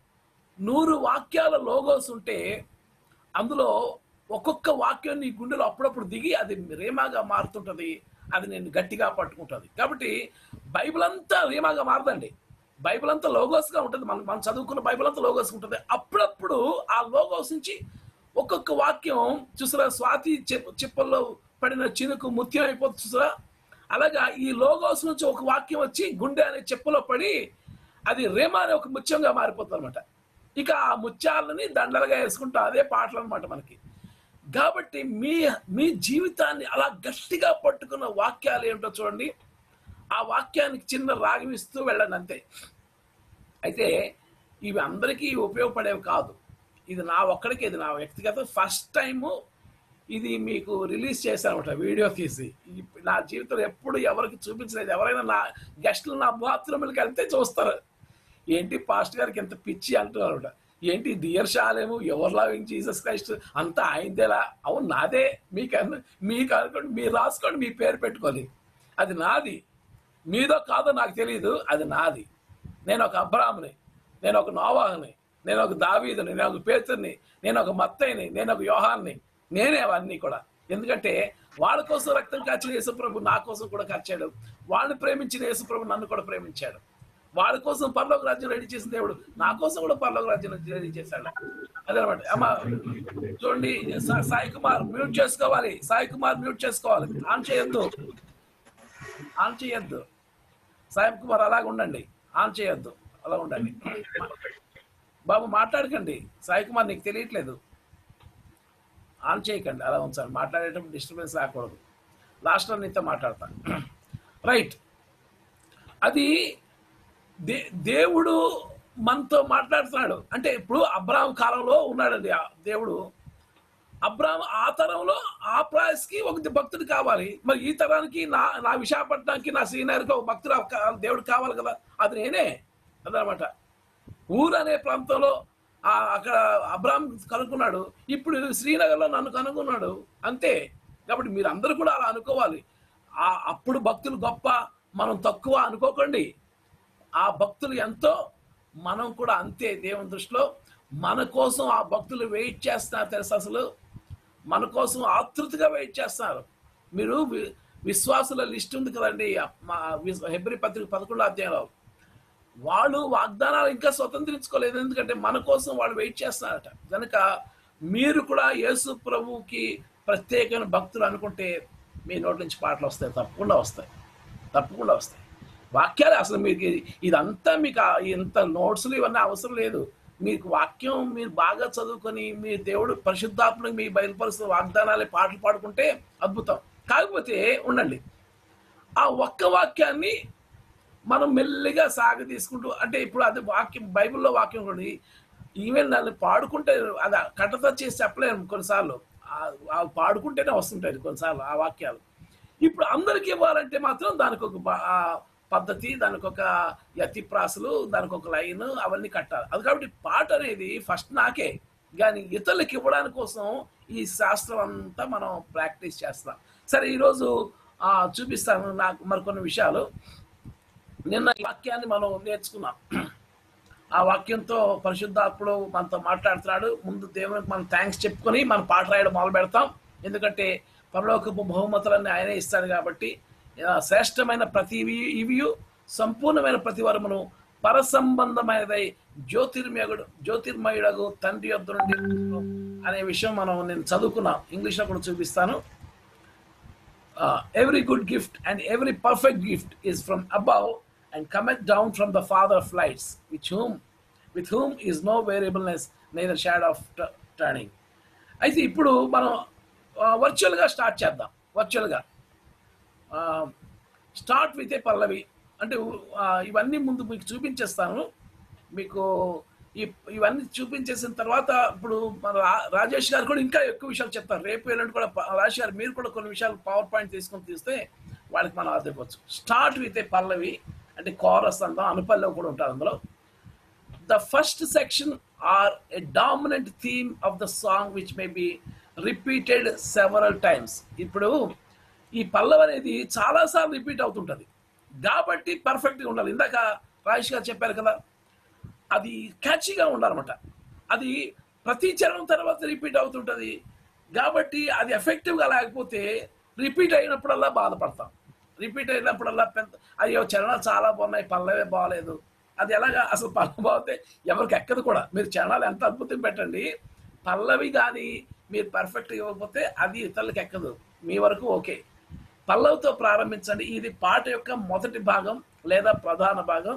100 వాక్యాల లోగోస్ ఉంటే అందులో ఒక్కొక్క వాక్యం నీ గుండెలో అప్పుడప్పుడు దిగి అది రీమాగా మారుతుంటుంది. అది నేను గట్టిగా పట్టుకుంటుంది. కాబట్టి బైబిల్ అంతా రీమాగా మారదండి. బైబిల్ అంతా లోగోస్గా ఉంటుంది. మనం చదువుకున్న బైబిల్ అంతా లోగోస్ ఉంటుంది. అప్పుడప్పుడు ఆ లోగోస్ నుంచి ఒక్కొక్క వాక్యం చూసారా, స్వాతి చిప్పల్లో పడిన చినుకు ముత్యం అయిపోతుంది చూసారా, అలాగా ఈ లోగోస్ నుంచి ఒక వాక్యం వచ్చి గుండె అనే చెప్పులో పడి అది రేమా అనే ఒక ముత్యంగా మారిపోతుంది అనమాట. ఇక ఆ ముత్యాలని దండలుగా వేసుకుంటాం. అదే పాటలు అనమాట మనకి. కాబట్టి మీ జీవితాన్ని అలా గట్టిగా పట్టుకున్న వాక్యాలు ఏమిటో చూడండి. ఆ వాక్యానికి చిన్న రాగం ఇస్తూ వెళ్ళండి అంతే. అయితే ఇవి అందరికీ ఉపయోగపడేవి కాదు. ఇది నా ఒక్కడికి, ఇది నా వ్యక్తిగత ఫస్ట్ టైము ఇది మీకు రిలీజ్ చేశానమాట వీడియో తీసి. నా జీవితంలో ఎప్పుడు ఎవరికి చూపించలేదు. ఎవరైనా నా గెస్టులు నా బాత్రూమ్కి వెళ్తే చూస్తారు, ఏంటి పాస్ట్ గారికి ఎంత పిచ్చి అంటున్నారు. ఏంటి డియర్ షాలేము, ఎవర్ లవింగ్ జీసస్ క్రైస్ట్ అంతా ఆయనదేలా. అవును నాదే. మీకు అనుకోండి, మీరు రాసుకోండి, మీ పేరు పెట్టుకొని. అది నాది, మీదో కాదో నాకు తెలియదు, అది నాది. నేను ఒక అబ్రాముని, నేను ఒక నోవాహుని, నేను ఒక దావీదుని, నేను ఒక పేతుర్ని, నేను ఒక మత్తయిని, నేను ఒక యోహాన్ని. నేనే అవన్నీ కూడా. ఎందుకంటే వాళ్ళ కోసం రక్తం కార్చిన యేసుప్రభు నా కోసం కూడా కార్చాడు. వాళ్ళని ప్రేమించిన యేసుప్రభు నన్ను కూడా ప్రేమించాడు. వాళ్ళ కోసం పరలోక రాజ్యం రెడీ చేసిన దేవుడు నా కోసం కూడా పరలోక రాజ్యం రెడీ చేశాడు. అదనమాట. అమ్మ చూడండి, సాయి కుమార్ మ్యూట్ చేసుకోవాలి. సాయి కుమార్ మ్యూట్ చేసుకోవాలి. ఆన్ చేయొద్దు, ఆన్ చేయొద్దు. సాయి కుమార్ అలాగ ఉండండి, ఆన్ చేయొద్దు, అలా ఉండండి. బాబు మాట్లాడకండి. సాయి కుమార్ నీకు తెలియట్లేదు, ఆన్ చేయకండి, అలా ఉంచాలి. మాట్లాడేటప్పుడు డిస్టర్బెన్స్ రాకూడదు. లాస్ట్లో నీతో మాట్లాడతా. రైట్. అది దేవుడు మనతో మాట్లాడుతున్నాడు. అంటే ఇప్పుడు అబ్రాహాం కాలంలో ఉన్నాడండి ఆ దేవుడు. అబ్రాహాం ఆ తరంలో ఆ ప్రాయస్కి ఒక భక్తుడు కావాలి. మరి ఈ తరానికి నా విశాఖపట్నానికి, నా శ్రీనగర్కి ఒక భక్తుడు దేవుడు కావాలి కదా. అది నేనే అదనమాట. ఊరు అనే ప్రాంతంలో అక్కడ అబ్రాహాం కనుక్కున్నాడు. ఇప్పుడు శ్రీనగర్లో నన్ను కనుక్కున్నాడు అంతే. కాబట్టి మీరు అందరూ కూడా అలా అనుకోవాలి. అప్పుడు భక్తులు గొప్ప, మనం తక్కువ అనుకోకండి. ఆ భక్తులు ఎంతో, మనం కూడా అంతే. దేవుని దృష్టిలో మన కోసం ఆ భక్తులు వెయిట్ చేస్తున్నారు తెలుసు. అసలు మన కోసం ఆతృతగా వెయిట్ చేస్తున్నారు. మీరు విశ్వాసుల లిస్ట్ ఉంది కదండి హెబ్రీ పత్రిక 11వ అధ్యాయంలో. వాళ్ళు వాగ్దానాలు ఇంకా స్వతంత్రించుకోలేదు, ఎందుకంటే మన కోసం వాళ్ళు వెయిట్ చేస్తున్నారట. కనుక మీరు కూడా యేసు ప్రభువుకి ప్రత్యేకమైన భక్తులు అనుకుంటే మీ నోటి నుంచి పాటలు వస్తాయి, తప్పకుండా వస్తాయి, తప్పకుండా వస్తాయి. వాక్యాలు అసలు మీకు ఇదంతా మీకు ఇంత నోట్స్లు ఇవన్నీ అవసరం లేదు. మీకు వాక్యం మీరు బాగా చదువుకొని మీ దేవుడు పరిశుద్ధాత్మకు మీ బయలుపరుస్తున్న వాగ్దానాలే పాటలు పాడుకుంటే అద్భుతం. కాకపోతే ఉండండి, ఆ ఒక్క వాక్యాన్ని మనం మెల్లిగా సాగ తీసుకుంటూ, అంటే ఇప్పుడు అది వాక్యం బైబిల్లో వాక్యం కూడా ఈవెన్ దాన్ని పాడుకుంటే అది కట్టతో చేసి చెప్పలేము కొన్నిసార్లు. పాడుకుంటేనే వస్తుంటాయి కొన్నిసార్లు ఆ వాక్యాలు. ఇప్పుడు అందరికి ఇవ్వాలంటే మాత్రం దానికి ఒక పద్ధతి, దానికి ఒక యతిప్రాసులు, దానికి ఒక లైన్, అవన్నీ కట్టాలి. అది కాబట్టి పాట అనేది ఫస్ట్ నాకే, కానీ ఇతరులకు ఇవ్వడానికి కోసం ఈ శాస్త్రం అంతా మనం ప్రాక్టీస్ చేస్తాం. సరే, ఈరోజు చూపిస్తాను నాకు మరికొన్ని విషయాలు. నిన్న ఈ వాక్యాన్ని మనం నేర్చుకున్నాం. ఆ వాక్యంతో పరిశుద్ధాత్ముడు మనతో మాట్లాడుతున్నాడు. ముందు దేవునికి మనం థ్యాంక్స్ చెప్పుకొని మన పాట రాయడం మొదలు పెడతాం. ఎందుకంటే పరలోకపు బహుమతులన్నీ ఆయనే ఇస్తాడు. కాబట్టి శ్రేష్టమైన ప్రతి ఇవియు సంపూర్ణమైన ప్రతి వరమును పరసంబంధమైనదై జ్యోతిర్మయుడగు తండ్రి యొద్ద నుండి అనే విషయం నేను చదువుకున్నాం. ఇంగ్లీష్లో కూడా చూపిస్తాను. Every good gift and every perfect gift is from above and cometh down from the Father of lights, with whom is no variableness, neither shadow of turning. అయితే ఇప్పుడు మనం వర్చువల్గా స్టార్ట్ చేద్దాం. వర్చువల్గా స్టార్ట్ విత్ ఏ పల్లవి. అంటే ఇవన్నీ ముందు మీకు చూపించేస్తాను. మీకు ఇవన్నీ చూపించేసిన తర్వాత ఇప్పుడు మన రాజేష్ గారు కూడా ఇంకా ఎక్కువ విషయాలు చెప్తారు. రేపు ఎల్లుండి కూడా రాజేష్ గారు మీరు కూడా కొన్ని విషయాలు పవర్ పాయింట్ తీసుకొని తీస్తే వాళ్ళకి మనం ఆదుకోవచ్చు. స్టార్ట్ విత్ ఏ పల్లవి అంటే కోరస్ అంటాం, అనుపల్లవి కూడా ఉంటారు అందులో. The first section or a dominant theme of the song which may be repeated several times. ఇప్పుడు ఈ పల్లవి అనేది చాలాసార్లు రిపీట్ అవుతుంటుంది కాబట్టి పర్ఫెక్ట్గా ఉండాలి. ఇందాక రాజేష్ గారు చెప్పారు కదా, అది క్యాచీగా ఉండాలన్నమాట. అది ప్రతి చరణం తర్వాత రిపీట్ అవుతుంటుంది కాబట్టి అది ఎఫెక్టివ్గా లేకపోతే రిపీట్ అయినప్పుడల్లా బాధపడతాం. రిపీట్ అయినప్పుడల్లా అయ్యో చరణాలు చాలా బాగున్నాయి, పల్లవే బాగలేదు. అది ఎలాగా అసలు పల్లవి బాగుతే ఎవరికి ఎక్కదు కూడా. మీరు చరణాలు ఎంత అద్భుతం పెట్టండి, పల్లవి కానీ మీరు పర్ఫెక్ట్గా ఇవ్వకపోతే అది ఇతరులకు ఎక్కదు. మీ వరకు ఓకే. పల్లవితో ప్రారంభించండి. ఇది పాట యొక్క మొదటి భాగం లేదా ప్రధాన భాగం.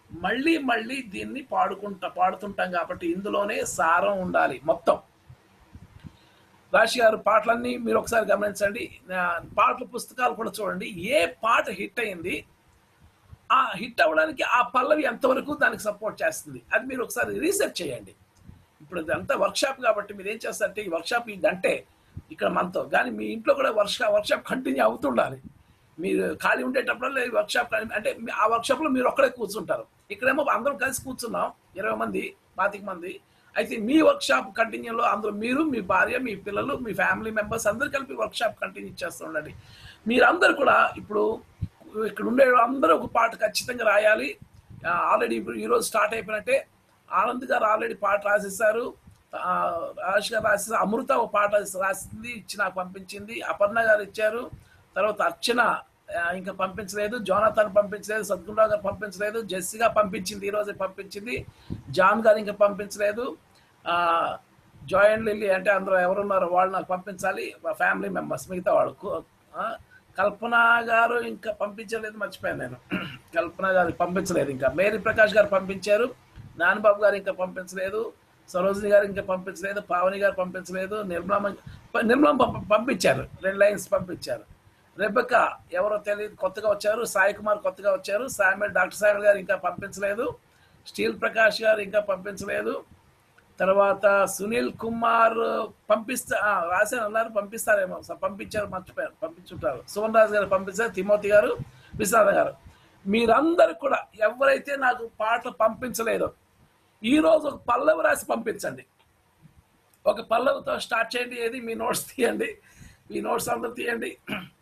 మళ్ళీ మళ్ళీ దీన్ని పాడుతుంటాం కాబట్టి ఇందులోనే సారం ఉండాలి మొత్తం. రాశి గారు పాటలన్నీ మీరు ఒకసారి గమనించండి, పాటల పుస్తకాలు కూడా చూడండి. ఏ పాట హిట్ అయింది, ఆ హిట్ అవ్వడానికి ఆ పల్లవి ఎంతవరకు దానికి సపోర్ట్ చేస్తుంది, అది మీరు ఒకసారి రీసెర్చ్ చేయండి. ఇప్పుడు ఇదంతా వర్క్షాప్ కాబట్టి మీరు ఏం చేస్తారంటే, ఈ వర్క్షాప్ ఈ గంటే ఇక్కడ మనతో, కానీ మీ ఇంట్లో కూడా వర్క్షాప్ కంటిన్యూ అవుతుండాలి. మీరు ఖాళీ ఉండేటప్పుడు వర్క్షాప్ అంటే ఆ వర్క్షాప్లో మీరు ఒక్కడే కూర్చుంటారు. ఇక్కడేమో అందరం కలిసి కూర్చున్నాం, 20 మంది 25 మంది. అయితే మీ వర్క్షాప్ కంటిన్యూలో అందులో మీరు, మీ భార్య, మీ పిల్లలు, మీ ఫ్యామిలీ మెంబర్స్ అందరూ కలిపి వర్క్షాప్ కంటిన్యూ చేస్తూ ఉండండి. మీరందరూ కూడా ఇప్పుడు ఇక్కడ ఉండే అందరూ ఒక పాట ఖచ్చితంగా రాయాలి. ఆల్రెడీ ఇప్పుడు ఈరోజు స్టార్ట్ అయిపోయినట్టే. ఆనంద్ గారు ఆల్రెడీ పాట రాసేసారు, రాజేష్ గారు రాసేసారు, అమృత ఒక పాట రాసింది, ఇచ్చి నాకు పంపించింది, అపర్ణ గారు ఇచ్చారు, తర్వాత అర్చన ఇంకా పంపించలేదు, జోనాథన్ పంపించలేదు, సద్గుణరావు గారు పంపించలేదు, జెస్సిగా పంపించింది, ఈరోజు పంపించింది, జాన్ గారు ఇంకా పంపించలేదు, జాయ్ అండ్ లిల్లీ అంటే అందరూ ఎవరున్నారో వాళ్ళు నాకు పంపించాలి, ఫ్యామిలీ మెంబర్స్ మిగతా వాళ్ళు. కల్పన గారు ఇంకా పంపించలేదు, మర్చిపోయాను నేను. కల్పన గారు పంపించలేదు, ఇంకా మేరీ ప్రకాష్ గారు పంపించారు, నానబాబు గారు ఇంకా పంపించలేదు, సరోజిని గారు ఇంకా పంపించలేదు, పావని గారు పంపించలేదు, నిర్మలం పంపించారు, 2 లైన్స్ పంపించారు. రెబెకా ఎవరో తెలియదు కొత్తగా వచ్చారు, సాయి కుమార్ కొత్తగా వచ్చారు, డాక్టర్ సాయిల్ గారు ఇంకా పంపించలేదు, స్టీల్ ప్రకాష్ గారు ఇంకా పంపించలేదు, తర్వాత సునీల్ కుమార్ రాశాను అన్నారు, పంపిస్తారేమో, పంపించారు, మర్చిపోయారు, పంపించుంటారు. సుమన్ రాజు గారు పంపించారు, తిమోతి గారు, విశ్వనాథ్ గారు. మీరందరూ కూడా ఎవరైతే నాకు పాటలు పంపించలేదో ఈరోజు ఒక పల్లవి రాసి పంపించండి. ఒక పల్లవితో స్టార్ట్ చేయండి. ఏది మీ నోట్స్ తీయండి, మీ నోట్స్ అందరూ తీయండి,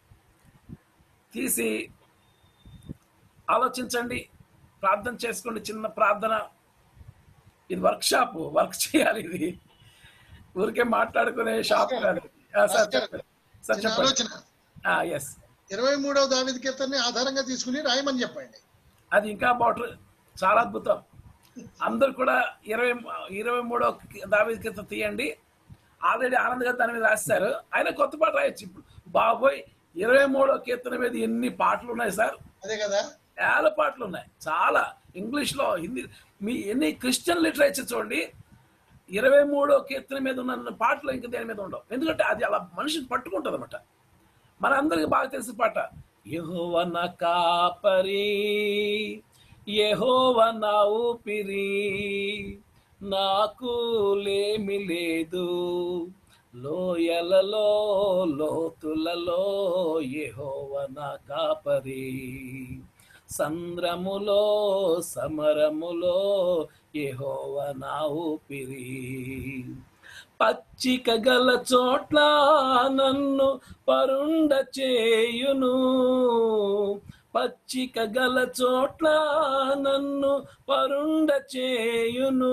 తీసి ఆలోచించండి, ప్రార్థన చేసుకోండి. చిన్న ప్రార్థన. ఇది వర్క్షాప్, వర్క్ చేయాలి. ఇది ఊరికే మాట్లాడుకునే షాప్ కాదు. సార్ చెప్పండి. 23వ దావీదు కీర్తనని ఆధారంగా తీసుకుని రాయమని చెప్పండి. అది ఇంకా చాలా అద్భుతం. అందరు కూడా 23వ దావీదు కీర్తన తీయండి. ఆల్రెడీ ఆనంద్ గారు దాని మీద రాస్తారు, ఆయన కొత్త పాట రాయొచ్చు. ఇప్పుడు బాబోయ్ 23వ కీర్తన మీద ఎన్ని పాటలు ఉన్నాయి సార్, అదే కదా, చాలా పాటలు ఉన్నాయి, చాలా ఇంగ్లీష్లో, హిందీ, మీ ఎన్ని క్రిస్టియన్ లిటరేచర్ చూడండి, 23వ కీర్తన మీద ఉన్న పాటలు ఇంకా దేని మీద ఉండవు. ఎందుకంటే అది అలా మనిషిని పట్టుకుంటుంది అన్నమాట. మన అందరికి బాగా తెలిసిన పాట, యెహోవా నా కాపరి, యెహోవా నా ఊపిరి, నాకు లేమి లేదు, లోయలలో లోతులలో యెహోవా నా కాపరి, సంద్రములో సమరములో యెహోవా నా ఊపిరి, పచ్చిక గల చోట్ల నన్ను పరుండ చేయును, పచ్చిక గల చోట్ల నన్ను పరుండ చేయును,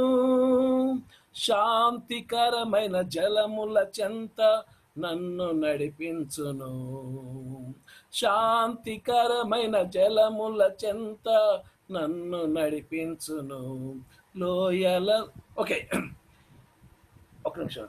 శాంతికరమైన జలముల చెంత నన్ను నడిపించును, శాంతికరమైన జలముల చెంత నన్ను నడిపించును, లోయల. ఓకే, ఒక నిమిషం.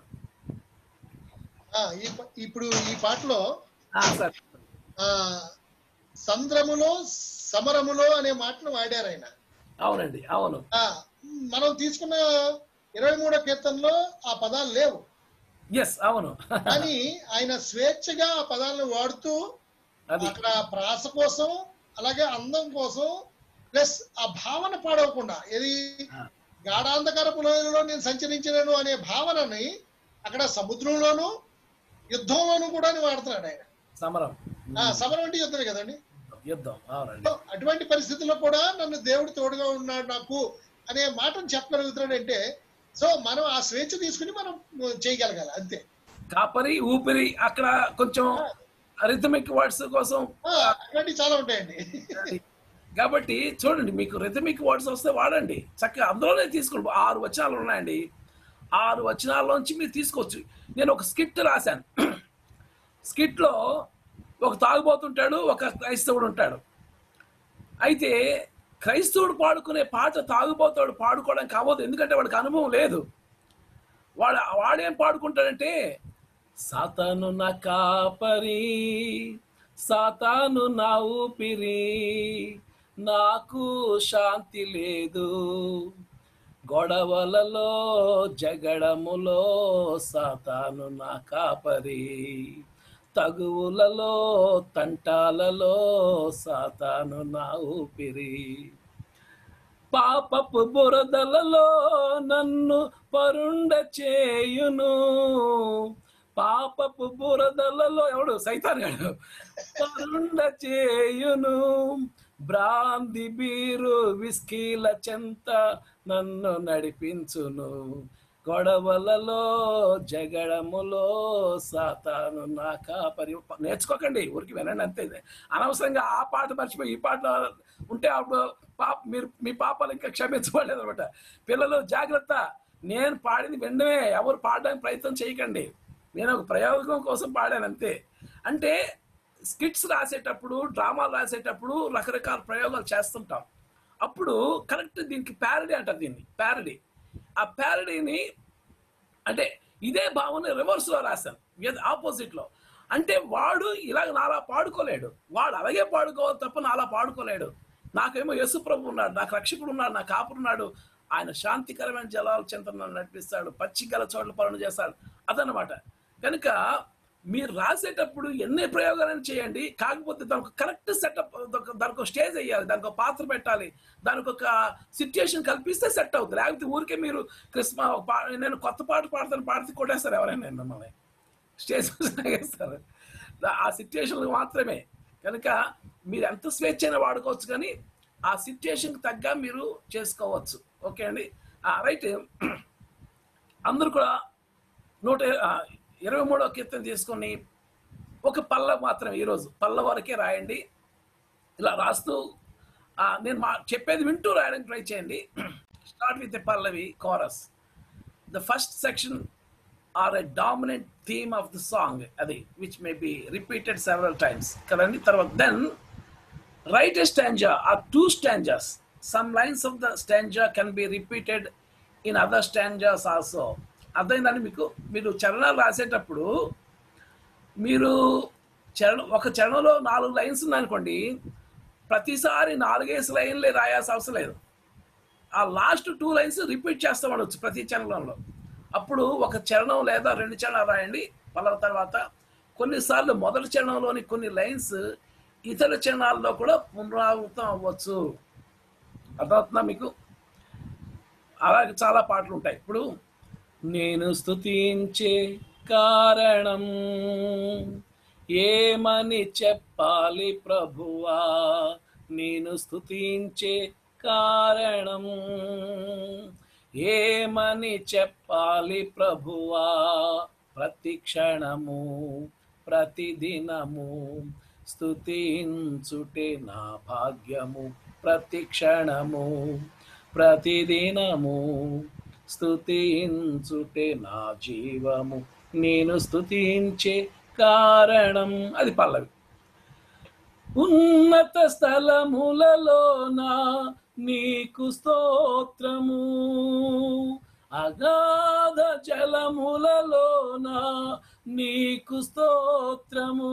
ఇప్పుడు ఈ పాటలో సార్ సంద్రములో సమరములో అనే మాటను వాడారు ఆయన. అవునండి, అవును. మనం తీసుకున్న 23వ కీర్తనలో ఆ పదాలు లేవు. అవును. కానీ ఆయన స్వేచ్ఛగా ఆ పదాలను వాడుతూ అక్కడ ప్రాస కోసం, అలాగే అందం కోసం, ప్లస్ ఆ భావన పాడవకుండా, ఏది గాఢాంధకారపు లోయలో నేను సంచరించలేను అనే భావనని అక్కడ సముద్రంలోను యుద్ధంలోనూ కూడా వాడుతున్నాడు ఆయన. సమరం అంటే యుద్ధమే కదండి, యుద్ధం. అటువంటి పరిస్థితుల్లో కూడా నన్ను దేవుడు తోడుగా ఉన్నాడు నాకు అనే మాటను చెప్పగలుగుతున్నాడు అంటే, సో మనం ఆ స్వేచ్ఛ తీసుకుని మనం చేయగలగాలి అంతే. కాపరి, ఊపిరి, అక్కడ కొంచెం రిథమిక్ వర్డ్స్ కోసం అట్లాంటివి చాలా ఉంటాయండి. కాబట్టి చూడండి, మీకు రిథమిక్ వర్డ్స్ వస్తే వాడండి చక్కగా, అందులోనే తీసుకోండి. 6 వచనాలు ఉన్నాయండి, 6 వచనాల్లోంచి మీరు తీసుకోవచ్చు. నేను ఒక స్కిట్ రాశాను. స్కిట్లో ఒక తాగుబోతుంటాడు, ఒక క్రైస్తవుడు ఉంటాడు. అయితే క్రైస్తవుడు పాడుకునే పాట తాగుబోతాడు పాడుకోవడానికి అవ్వదు, ఎందుకంటే వాడికి అనుభవం లేదు. వాడేం పాడుకుంటాడంటే, సాతాను నా కాపరి, సాతాను నా ఊపిరి, నాకు శాంతి లేదు, గొడవలలో జగడములో సాతాను నా కాపరి, తగువులలో తంటాలలో సాతాను నా ఊపిరి, పాపపు బురదలలో నన్ను పరుండ చేయును, పాపపు బురదలలో ఎవడు సైతాన్ గాడు పరుండ చేయును, బ్రాంది బీరు విస్కీల చెంత నన్ను నడిపించును, గొడవలలో జగడములో సాతాను నా కాపరి. నేర్చుకోకండి, ఊరికి వినండి అంతే. అనవసరంగా ఆ పాట మర్చిపోయి ఈ పాట ఉంటే అప్పుడు మీరు మీ పాపాలు ఇంకా క్షమించబడలేదు అనమాట. పిల్లలు జాగ్రత్త, నేను పాడింది వినడమే, ఎవరు పాడడానికి ప్రయత్నం చేయకండి. నేను ఒక ప్రయోగం కోసం పాడాను అంతే. అంటే స్కిట్స్ రాసేటప్పుడు, డ్రామాలు రాసేటప్పుడు రకరకాల ప్రయోగాలు చేస్తుంటాం. అప్పుడు కరెక్ట్ దీనికి ప్యారడీ అంటారు, దీన్ని ప్యారడీ. ఆ ప్యారడీని అంటే ఇదే భావన రివర్స్లో రాశాను, ఆపోజిట్లో. అంటే వాడు ఇలాగ నాలా పాడుకోలేడు, వాడు అలాగే పాడుకోవాలి తప్ప నాలా పాడుకోలేడు. నాకేమో యేసు ప్రభు ఉన్నాడు, నాకు రక్షకుడు ఉన్నాడు, నాకు కాపురు ఉన్నాడు, ఆయన శాంతికరమైన జలాల చెంత నన్ను నడిపిస్తాడు, పచ్చి గల చోట్ల పనులు చేస్తాడు, అదనమాట. కనుక మీరు రాసేటప్పుడు ఎన్ని ప్రయోగాలను చేయండి, కాకపోతే దానికి కరెక్ట్ సెటప్, దానికి ఒక స్టేజ్ వేయాలి, దానికి ఒక పాత్ర పెట్టాలి, దానికి ఒక సిచ్యుయేషన్ కల్పిస్తే సెట్ అవుతుంది. లేకపోతే ఊరికే మీరు నేను కొత్త పాట పాడితే కొట్టేస్తారు ఎవరైనా మిమ్మల్ని, స్టేజ్ వేస్తారు. ఆ సిచ్యుయేషన్ మాత్రమే. కనుక మీరు ఎంత స్వేచ్ఛ అయినా వాడుకోవచ్చు, కానీ ఆ సిచ్యుయేషన్కి తగ్గ మీరు చేసుకోవచ్చు. ఓకే అండి, రైట్. అందరూ కూడా 123వ కీర్తన తీసుకొని ఒక పల్ల మాత్రమే ఈరోజు పల్ల వరకే రాయండి. ఇలా రాస్తూ నేను చెప్పేది వింటూ రాయడానికి ట్రై చేయండి. Start with a pallavi chorus. The first section or a dominant theme of the song, అది which may be repeated several times కదండి. తర్వాత then write a stanza or 2 stanzas. Some lines of the stanza can be repeated in other stanzas also. అర్థమైందండి మీకు? మీరు చరణాలు రాసేటప్పుడు మీరు ఒక చరణంలో 4 లైన్స్ ఉన్నాయనుకోండి, ప్రతిసారి 4 లైన్లే రాయాల్సిన అవసరం లేదు. ఆ లాస్ట్ 2 లైన్స్ రిపీట్ చేస్తామనొచ్చు ప్రతి చరణంలో. అప్పుడు ఒక చరణం లేదా 2 చరణాలు రాయండి. పల్లవ తర్వాత కొన్నిసార్లు మొదటి చరణంలోని కొన్ని లైన్స్ ఇతర చరణాల్లో కూడా పునరావృతం అవ్వచ్చు. అర్థమవుతుందా మీకు? అలాగే చాలా పాటలు ఉంటాయి. ఇప్పుడు నేను స్తుతించే కారణం ఏమని చెప్పాలి ప్రభువా, నేను స్తుతించే కారణం ఏమని చెప్పాలి ప్రభువా, ప్రతి క్షణము ప్రతిదినము స్తుతించుటే నా భాగ్యము, ప్రతి క్షణము ప్రతిదినము స్తుతించుటే నా జీవము, నేను స్తుతించే కారణం. అది పల్లవి. ఉన్నత స్థలములలోన నీకు స్తోత్రము, అగాధ జలములలోన నీకు స్తోత్రము,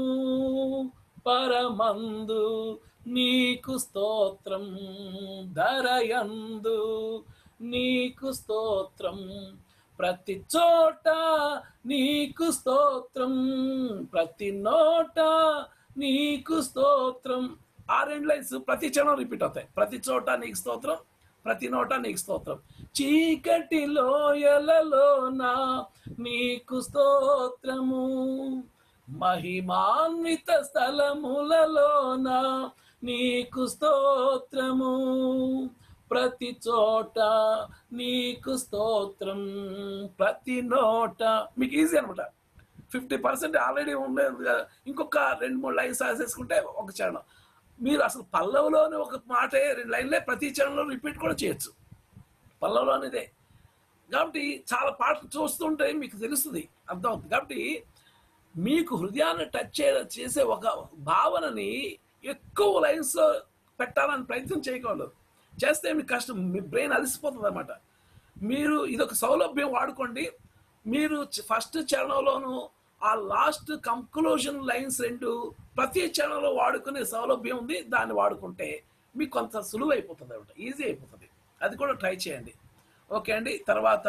పరమందు నీకు స్తోత్రం, ధరయందు నీకు స్తోత్రం, ప్రతి చోట నీకు స్తోత్రం, ప్రతి నోట నీకు స్తోత్రం. ఆ 2 లైన్స్ ప్రతి చరణం రిపీట్ అవుతాయి. ప్రతి చోట నీకు స్తోత్రం, ప్రతి నోట నీకు స్తోత్రం. చీకటి లోయలలోన నీకు స్తోత్రము, మహిమాన్విత స్థలములలోన నీకు స్తోత్రము, ప్రతి చోట నీకు స్తోత్రం, ప్రతి నోట. మీకు ఈజీ అనమాట. 50% ఆల్రెడీ ఉండేది కదా, ఇంకొక 2-3 లైన్స్ రాసేసుకుంటే ఒక చరణం. మీరు అసలు పల్లవిలోని ఒక మాటే 2 లైన్లే ప్రతి చరణంలో రిపీట్ కూడా చేయొచ్చు, పల్లవిలోనిదే. కాబట్టి చాలా పాటలు చూస్తుంటే మీకు తెలుస్తుంది, అర్థమవుతుంది. కాబట్టి మీకు హృదయాన్ని టచ్ చేసే ఒక భావనని ఎక్కువ లైన్స్లో పెట్టాలని ప్రయత్నం చేయకూడదు. చేస్తే మీకు కష్టం, మీ బ్రెయిన్ అలసిపోతుంది అన్నమాట. మీరు ఇదొక సౌలభ్యం వాడుకోండి. మీరు ఫస్ట్ చరణంలోను ఆ లాస్ట్ కంక్లూజన్ లైన్స్ 2 ప్రతి చరణంలో వాడుకునే సౌలభ్యం ఉంది. దాన్ని వాడుకుంటే మీకు కొంత సులువు అయిపోతుంది అనమాట, ఈజీ అయిపోతుంది. అది కూడా ట్రై చేయండి. ఓకే అండి. తర్వాత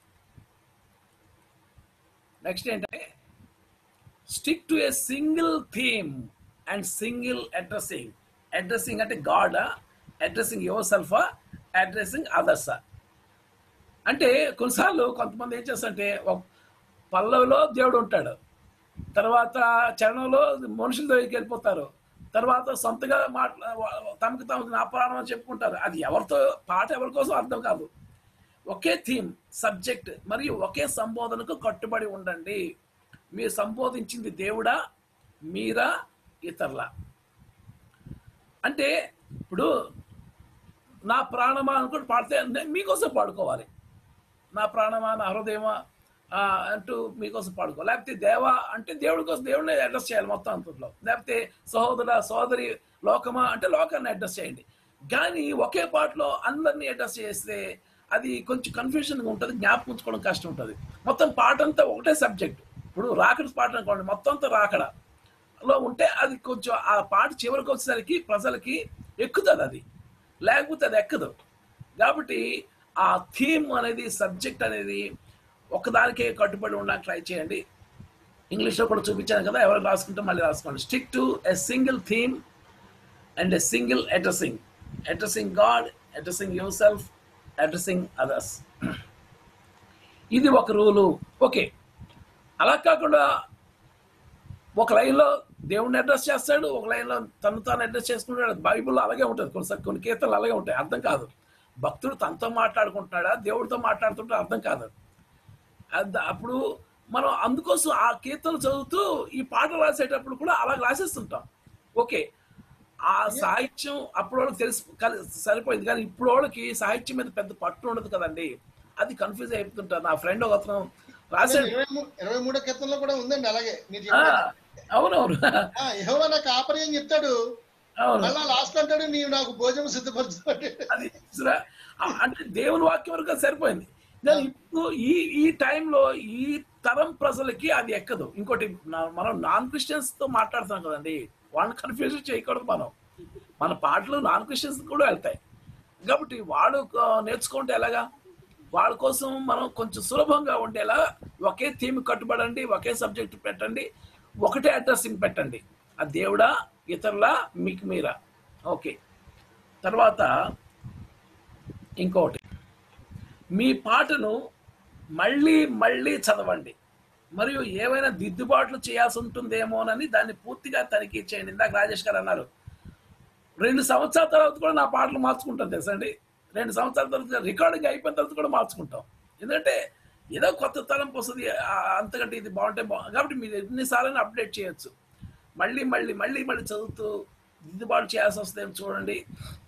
నెక్స్ట్ ఏంటంటే stick to a single theme and single addressing. Addressing అంటే God, addressing yourself, addressing others. అంటే కొన్నిసార్లు కొంతమంది ఏం చేస్తారంటే ఒక పల్లవిలో దేవుడు ఉంటాడు, తర్వాత చరణంలో మనుషుల దగ్గరికి వెళ్ళిపోతారు, తర్వాత సొంతగా తమకు నా ప్రాణం అని చెప్పుకుంటారు. అది ఎవరితో పాట ఎవరి కోసం అర్థం కాదు. ఒకే థీమ్, సబ్జెక్ట్ మరియు ఒకే సంబోధనకు కట్టుబడి ఉండండి. మీరు సంబోధించింది దేవుడా, మీరా, ఇతరులా. అంటే ఇప్పుడు నా ప్రాణమా అనుకుంటే పాడితే మీకోసం పాడుకోవాలి. నా ప్రాణమా, నా హృదయమా అంటూ మీకోసం పాడుకో. లేకపోతే దేవా అంటే దేవుడి కోసం దేవుడిని అడ్రస్ చేయాలి మొత్తం అంతట్లో. లేకపోతే సహోదర సోదరి లోకమా అంటే లోకాన్ని అడ్రస్ చేయండి. కానీ ఒకే పాటలో అందరినీ అడ్రస్ చేస్తే అది కొంచెం కన్ఫ్యూజన్గా ఉంటుంది, జ్ఞాపకం ఉంచుకోవడం కష్టం ఉంటుంది. మొత్తం పాట అంతా ఒకటే సబ్జెక్ట్. ఇప్పుడు రాకడ పాట అనుకోండి, మొత్తం అంతా రాకడలో ఉంటే అది కొంచెం ఆ పాట చివరికి వచ్చేసరికి ప్రజలకి ఎక్కుతుంది, అది లేకపోతే అది ఎక్కదు. కాబట్టి ఆ థీమ్ అనేది, సబ్జెక్ట్ అనేది ఒకదానికే కట్టుబడి ఉండడానికి ట్రై చేయండి. ఇంగ్లీష్లో కూడా చూపించాను కదా, ఎవరు రాసుకుంటే మళ్ళీ రాసుకోండి. Stick to a single theme and a single addressing. Addressing God, addressing yourself, addressing others. ఇది ఒక రూలు. ఓకే, అలా కాకుండా ఒక లైన్లో దేవుడిని అడ్రస్ చేస్తాడు, ఒక లైన్లో తను తాను అడ్రస్ చేసుకుంటాడు. బైబిల్లో అలాగే ఉంటుంది, కొన్ని కీర్తనలు అలాగే ఉంటాయి, అర్థం కాదు. భక్తుడు తనతో మాట్లాడుకుంటున్నాడా దేవుడితో మాట్లాడుతుంటే అర్థం కాదు. అప్పుడు మనం అందుకోసం ఆ కీర్తనలు చదువుతూ ఈ పాట రాసేటప్పుడు కూడా అలా రాసేస్తుంటాం. ఓకే, ఆ సాహిత్యం అప్పుడు వాళ్ళకి సరిపోయింది, కానీ ఇప్పుడు వాళ్ళకి సాహిత్యం మీద పెద్ద పట్టు ఉండదు కదండి, అది కన్ఫ్యూజ్ అయిపోతుంటారు. నా ఫ్రెండ్ ఒక అతను రాశాడు, 23వ కీర్తనలో కూడా ఉందండి అలాగే. అవునవును, యెహోవా నాకు ఆపరి అని చెప్తాడు, మళ్ళా లాస్ట్ అంటాడు నీవు నాకు భోజనం సిద్ధపరచు. అది అంటే దేవుని వాక్యం వరకు సరిపోయింది. ఇప్పుడు ఈ టైంలో ఈ తరం ప్రజలకి అది ఎక్కదు. ఇంకోటి, మనం నాన్ క్రిస్టియన్స్ తో మాట్లాడుతున్నాం కదండి, వాళ్ళని కన్ఫ్యూజన్ చేయకూడదు. మన పాటలు నాన్ క్రిస్టియన్స్ కూడా వెళ్తాయి. కాబట్టి వాళ్ళు నేర్చుకుంటే ఎలాగా, వాళ్ళ కోసం మనం కొంచెం సులభంగా ఉండేలా ఒకే థీమ్ కట్టుబడండి, ఒకే సబ్జెక్ట్ పెట్టండి, ఒకటే అడ్రస్సింగ్ పెట్టండి. ఆ దేవుడా, ఇతరులా, మీకు మీరా. ఓకే, తర్వాత ఇంకొకటి, మీ పాటను మళ్ళీ మళ్ళీ చదవండి మరియు ఏవైనా దిద్దుబాట్లు చేయాల్సి ఉంటుందేమోనని దాన్ని పూర్తిగా తనిఖీ చేయండి. ఇందాక రాజేష్ గారు అన్నారు 2 సంవత్సరాల తర్వాత కూడా నా పాటలు మార్చుకుంటాం తెలుసండి. 2 సంవత్సరాల తర్వాత రికార్డింగ్ అయిపోయిన తర్వాత కూడా మార్చుకుంటాం. ఎందుకంటే ఏదో కొత్త తలంపు వస్తుంది, అంతకంటే ఇది బాగుంటే కాబట్టి మీరు ఎన్నిసార్లు అప్డేట్ చేయొచ్చు. మళ్ళీ మళ్ళీ మళ్ళీ మళ్ళీ చదువుతూ దిద్దుబాటు చేయాల్సి వస్తుందేమో చూడండి.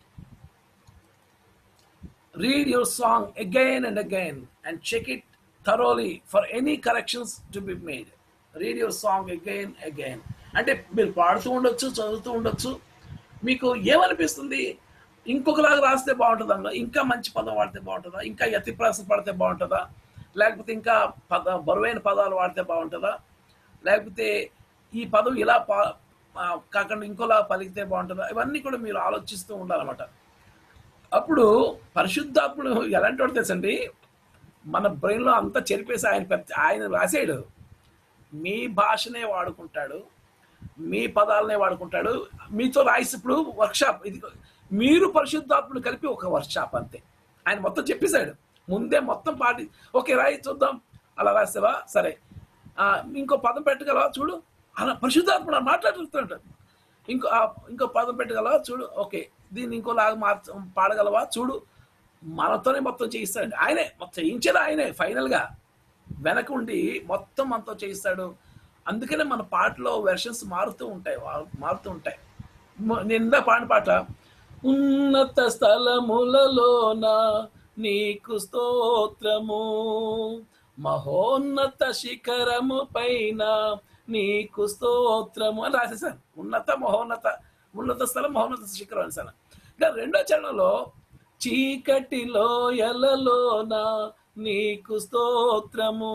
Read your song again and again and check it thoroughly for any corrections to be made. Read your song again. అంటే మీరు పాడుతూ ఉండొచ్చు, చదువుతూ ఉండొచ్చు, మీకు ఏమనిపిస్తుంది ఇంకొకలాగా రాస్తే బాగుంటుందా, ఇంకా మంచి పదం వాడితే బాగుంటుందా, ఇంకా యతిప్రాస పడితే బాగుంటుందా, లేకపోతే ఇంకా బరువైన పదాలు వాడితే బాగుంటుందా, లేకపోతే ఈ పదం ఇలా కాకుండా ఇంకోలా పలికితే బాగుంటుందా, ఇవన్నీ కూడా మీరు ఆలోచిస్తూ ఉండాలన్నమాట. అప్పుడు పరిశుద్ధాత్ముడు ఎలాంటి వాడు తెలుసండి, మన బ్రెయిన్లో అంతా చెరిపేసి ఆయన రాసాడు. మీ భాషనే వాడుకుంటాడు, మీ పదాలనే వాడుకుంటాడు, మీతో రాసి. ఇప్పుడు వర్క్షాప్ ఇది, మీరు పరిశుద్ధాత్ముడు కలిపి ఒక వర్క్షాప్ అంతే. ఆయన మొత్తం చెప్పేశాడు ముందే, మొత్తం పాటి. ఓకే రాయి చూద్దాం, అలా రాసావా, సరే ఇంకో పదం పెట్టగలవా చూడు, అలా పరిశుద్ధాత్ముడు మాట్లాడుతుంటాడు. ఇంకో పదం పెట్టగలవా చూడు, ఓకే దీన్ని ఇంకోలాగా పాడగలవా చూడు, మనతోనే మొత్తం చేయిస్తాడు. ఆయనే మొత్తం చేయించేది, ఆయనే ఫైనల్గా వెనక ఉండి మొత్తం మనతో చేయిస్తాడు. అందుకనే మన పాటలో వెర్షన్స్ మారుతూ ఉంటాయి. నేను ఇందా పాడిన పాట, ఉన్నత స్థలములలోన నీకు స్తోత్రము, మహోన్నత శిఖరము పైన నీకు స్తోత్రము అని రాసేసాను. ఉన్నత స్థలం, మహోన్నత శిఖరం అని సార్. ఇంకా 2వ చరణంలో చీకటిలో ఎలలోన నీకు స్తోత్రము,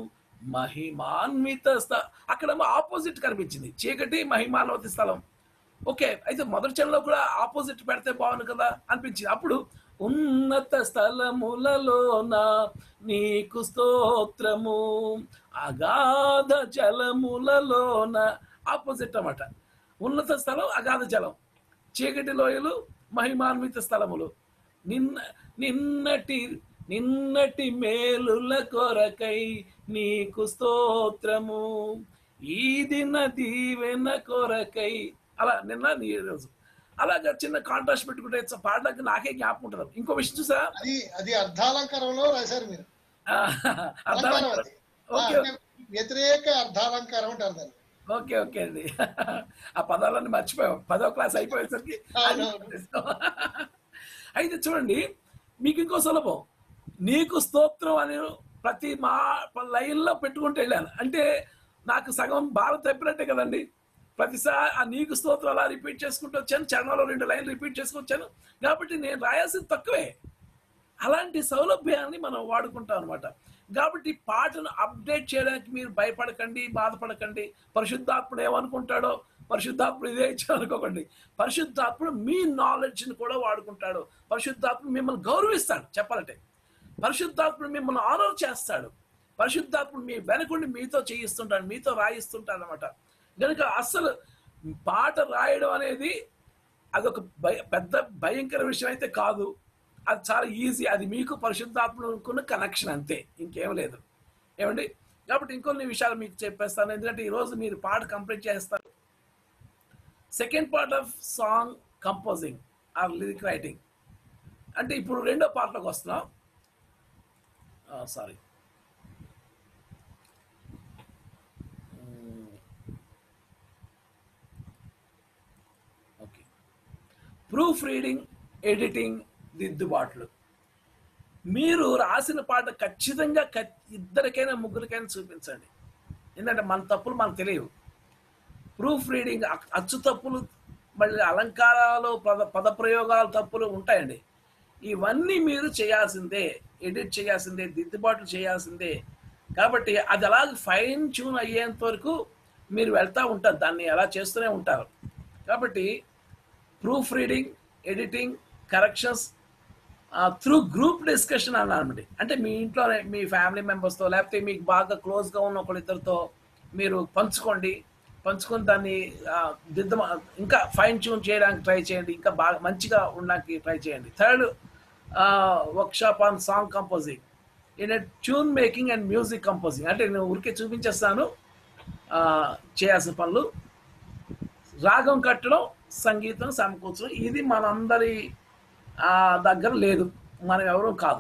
మహిమాన్విత అక్కడ ఆపోజిట్ కనిపించింది. చీకటి, మహిమాన్విత స్థలం. ఓకే, అయితే మొదటి చరణంలో కూడా ఆపోజిట్ పెడితే బాగుంది కదా అనిపించింది. అప్పుడు ఉన్నత స్థలములలోన నీకు స్తోత్రము, అగాధ జలములలోన, ఆపోజిట్ అన్నమాట. ఉన్నత స్థలం అగాధ జలం, చీకటి లోయలు మహిమాన్విత స్థలములు, నిన్నటి మేలుల కొరకై నీకు స్తోత్రము, ఈ దిన దీవెన కొరకై. అలా నిన్న నీ రోజు అలాగా చిన్న కాంట్రాస్ట్ పెట్టుకుంటే పాడడానికి నాకే జ్ఞాపకం ఉంటుంది. ఇంకో విషయం చూసా, అది అర్ధాలంకారంలో రాశారు మీరు. ఓకే, వ్యతిరేక అర్ధాలంకారం అంటారు దాన్ని. ఓకే ఓకే అండి. ఆ పదాలన్నీ మర్చిపోయాం 10వ క్లాస్ అయిపోయేసరికి. అయితే చూడండి, మీకు ఇంకో సులభం, నీకు స్తోత్రం అని ప్రతి లైన్లో పెట్టుకుంటూ వెళ్ళాను అంటే నాకు సగం బాగా తప్పినట్టే కదండి. ప్రతిసారి ఆ నీకు స్తోత్రం అలా రిపీట్ చేసుకుంటూ వచ్చాను, చరణంలో 2 లైన్లు రిపీట్ చేసుకొచ్చాను. కాబట్టి నేను రాయాల్సింది తక్కువే. అలాంటి సౌలభ్యాన్ని మనం వాడుకుంటాం అనమాట. కాబట్టి పాటను అప్డేట్ చేయడానికి మీరు భయపడకండి, బాధపడకండి. పరిశుద్ధాత్ముడు ఏమనుకుంటాడో, పరిశుద్ధాత్ముడు ఇదే ఇచ్చాడు అనుకోకండి. పరిశుద్ధాత్ముడు మీ నాలెడ్జ్ని కూడా వాడుకుంటాడు. పరిశుద్ధాత్ముడు మిమ్మల్ని గౌరవిస్తాడు. చెప్పాలంటే పరిశుద్ధాత్ముడు మిమ్మల్ని ఆనర్ చేస్తాడు. పరిశుద్ధాత్ముడు మీ వెనకుండి మీతో చేయిస్తుంటాడు, మీతో రాయిస్తుంటాడు అనమాట. కనుక అస్సలు పాట రాయడం అనేది అదొక పెద్ద భయంకర విషయం అయితే కాదు. అది చాలా ఈజీ. అది మీకు పరిశుద్ధాత్మకున్న కనెక్షన్ అంతే, ఇంకేం లేదు. ఏమండి? కాబట్టి ఇంకొన్ని విషయాలు మీకు చెప్పేస్తాను, ఎందుకంటే ఈరోజు మీరు పాట కంప్లీట్ చేస్తారు. Second part of song composing or lyric writing అంటే ఇప్పుడు రెండో పార్ట్లోకి వస్తున్నాం. Sorry, okay. Proofreading, editing, దిద్దుబాట్లు. మీరు రాసిన పాట ఖచ్చితంగా ఇద్దరికైనా ముగ్గురికైనా చూపించండి. ఎందుకంటే మన తప్పులు మనకు తెలియవు. ప్రూఫ్ రీడింగ్, అచ్చు తప్పులు, మళ్ళీ అలంకారాలు, పదప్రయోగాలు తప్పులు ఉంటాయండి. ఇవన్నీ మీరు చేయాల్సిందే, ఎడిట్ చేయాల్సిందే, దిద్దుబాట్లు చేయాల్సిందే. కాబట్టి అది అలాగే ఫైన్ ట్యూన్ అయ్యేంత వరకు మీరు వెళ్తూ ఉంటారు, దాన్ని అలా చేస్తూనే ఉంటారు. కాబట్టి proofreading, editing, corrections through group discussion అన్నానండి. అంటే మీ ఇంట్లోనే మీ ఫ్యామిలీ మెంబర్స్తో లేకపోతే మీకు బాగా క్లోజ్గా ఉన్న ఒకరిద్దరితో మీరు పంచుకొని దాన్ని ఇంకా ఫైన్ ట్యూన్ చేయడానికి ట్రై చేయండి, ఇంకా బాగా మంచిగా ఉండడానికి ట్రై చేయండి. Third, workshop on song composing in tune making and music composing. అంటే నేను ఊరికే చూపించేస్తాను చేయాల్సిన పనులు. రాగం కట్టడం, సంగీతం సమకూర్చడం, ఇది మనందరి దగ్గర లేదు, మనం ఎవరూ కాదు.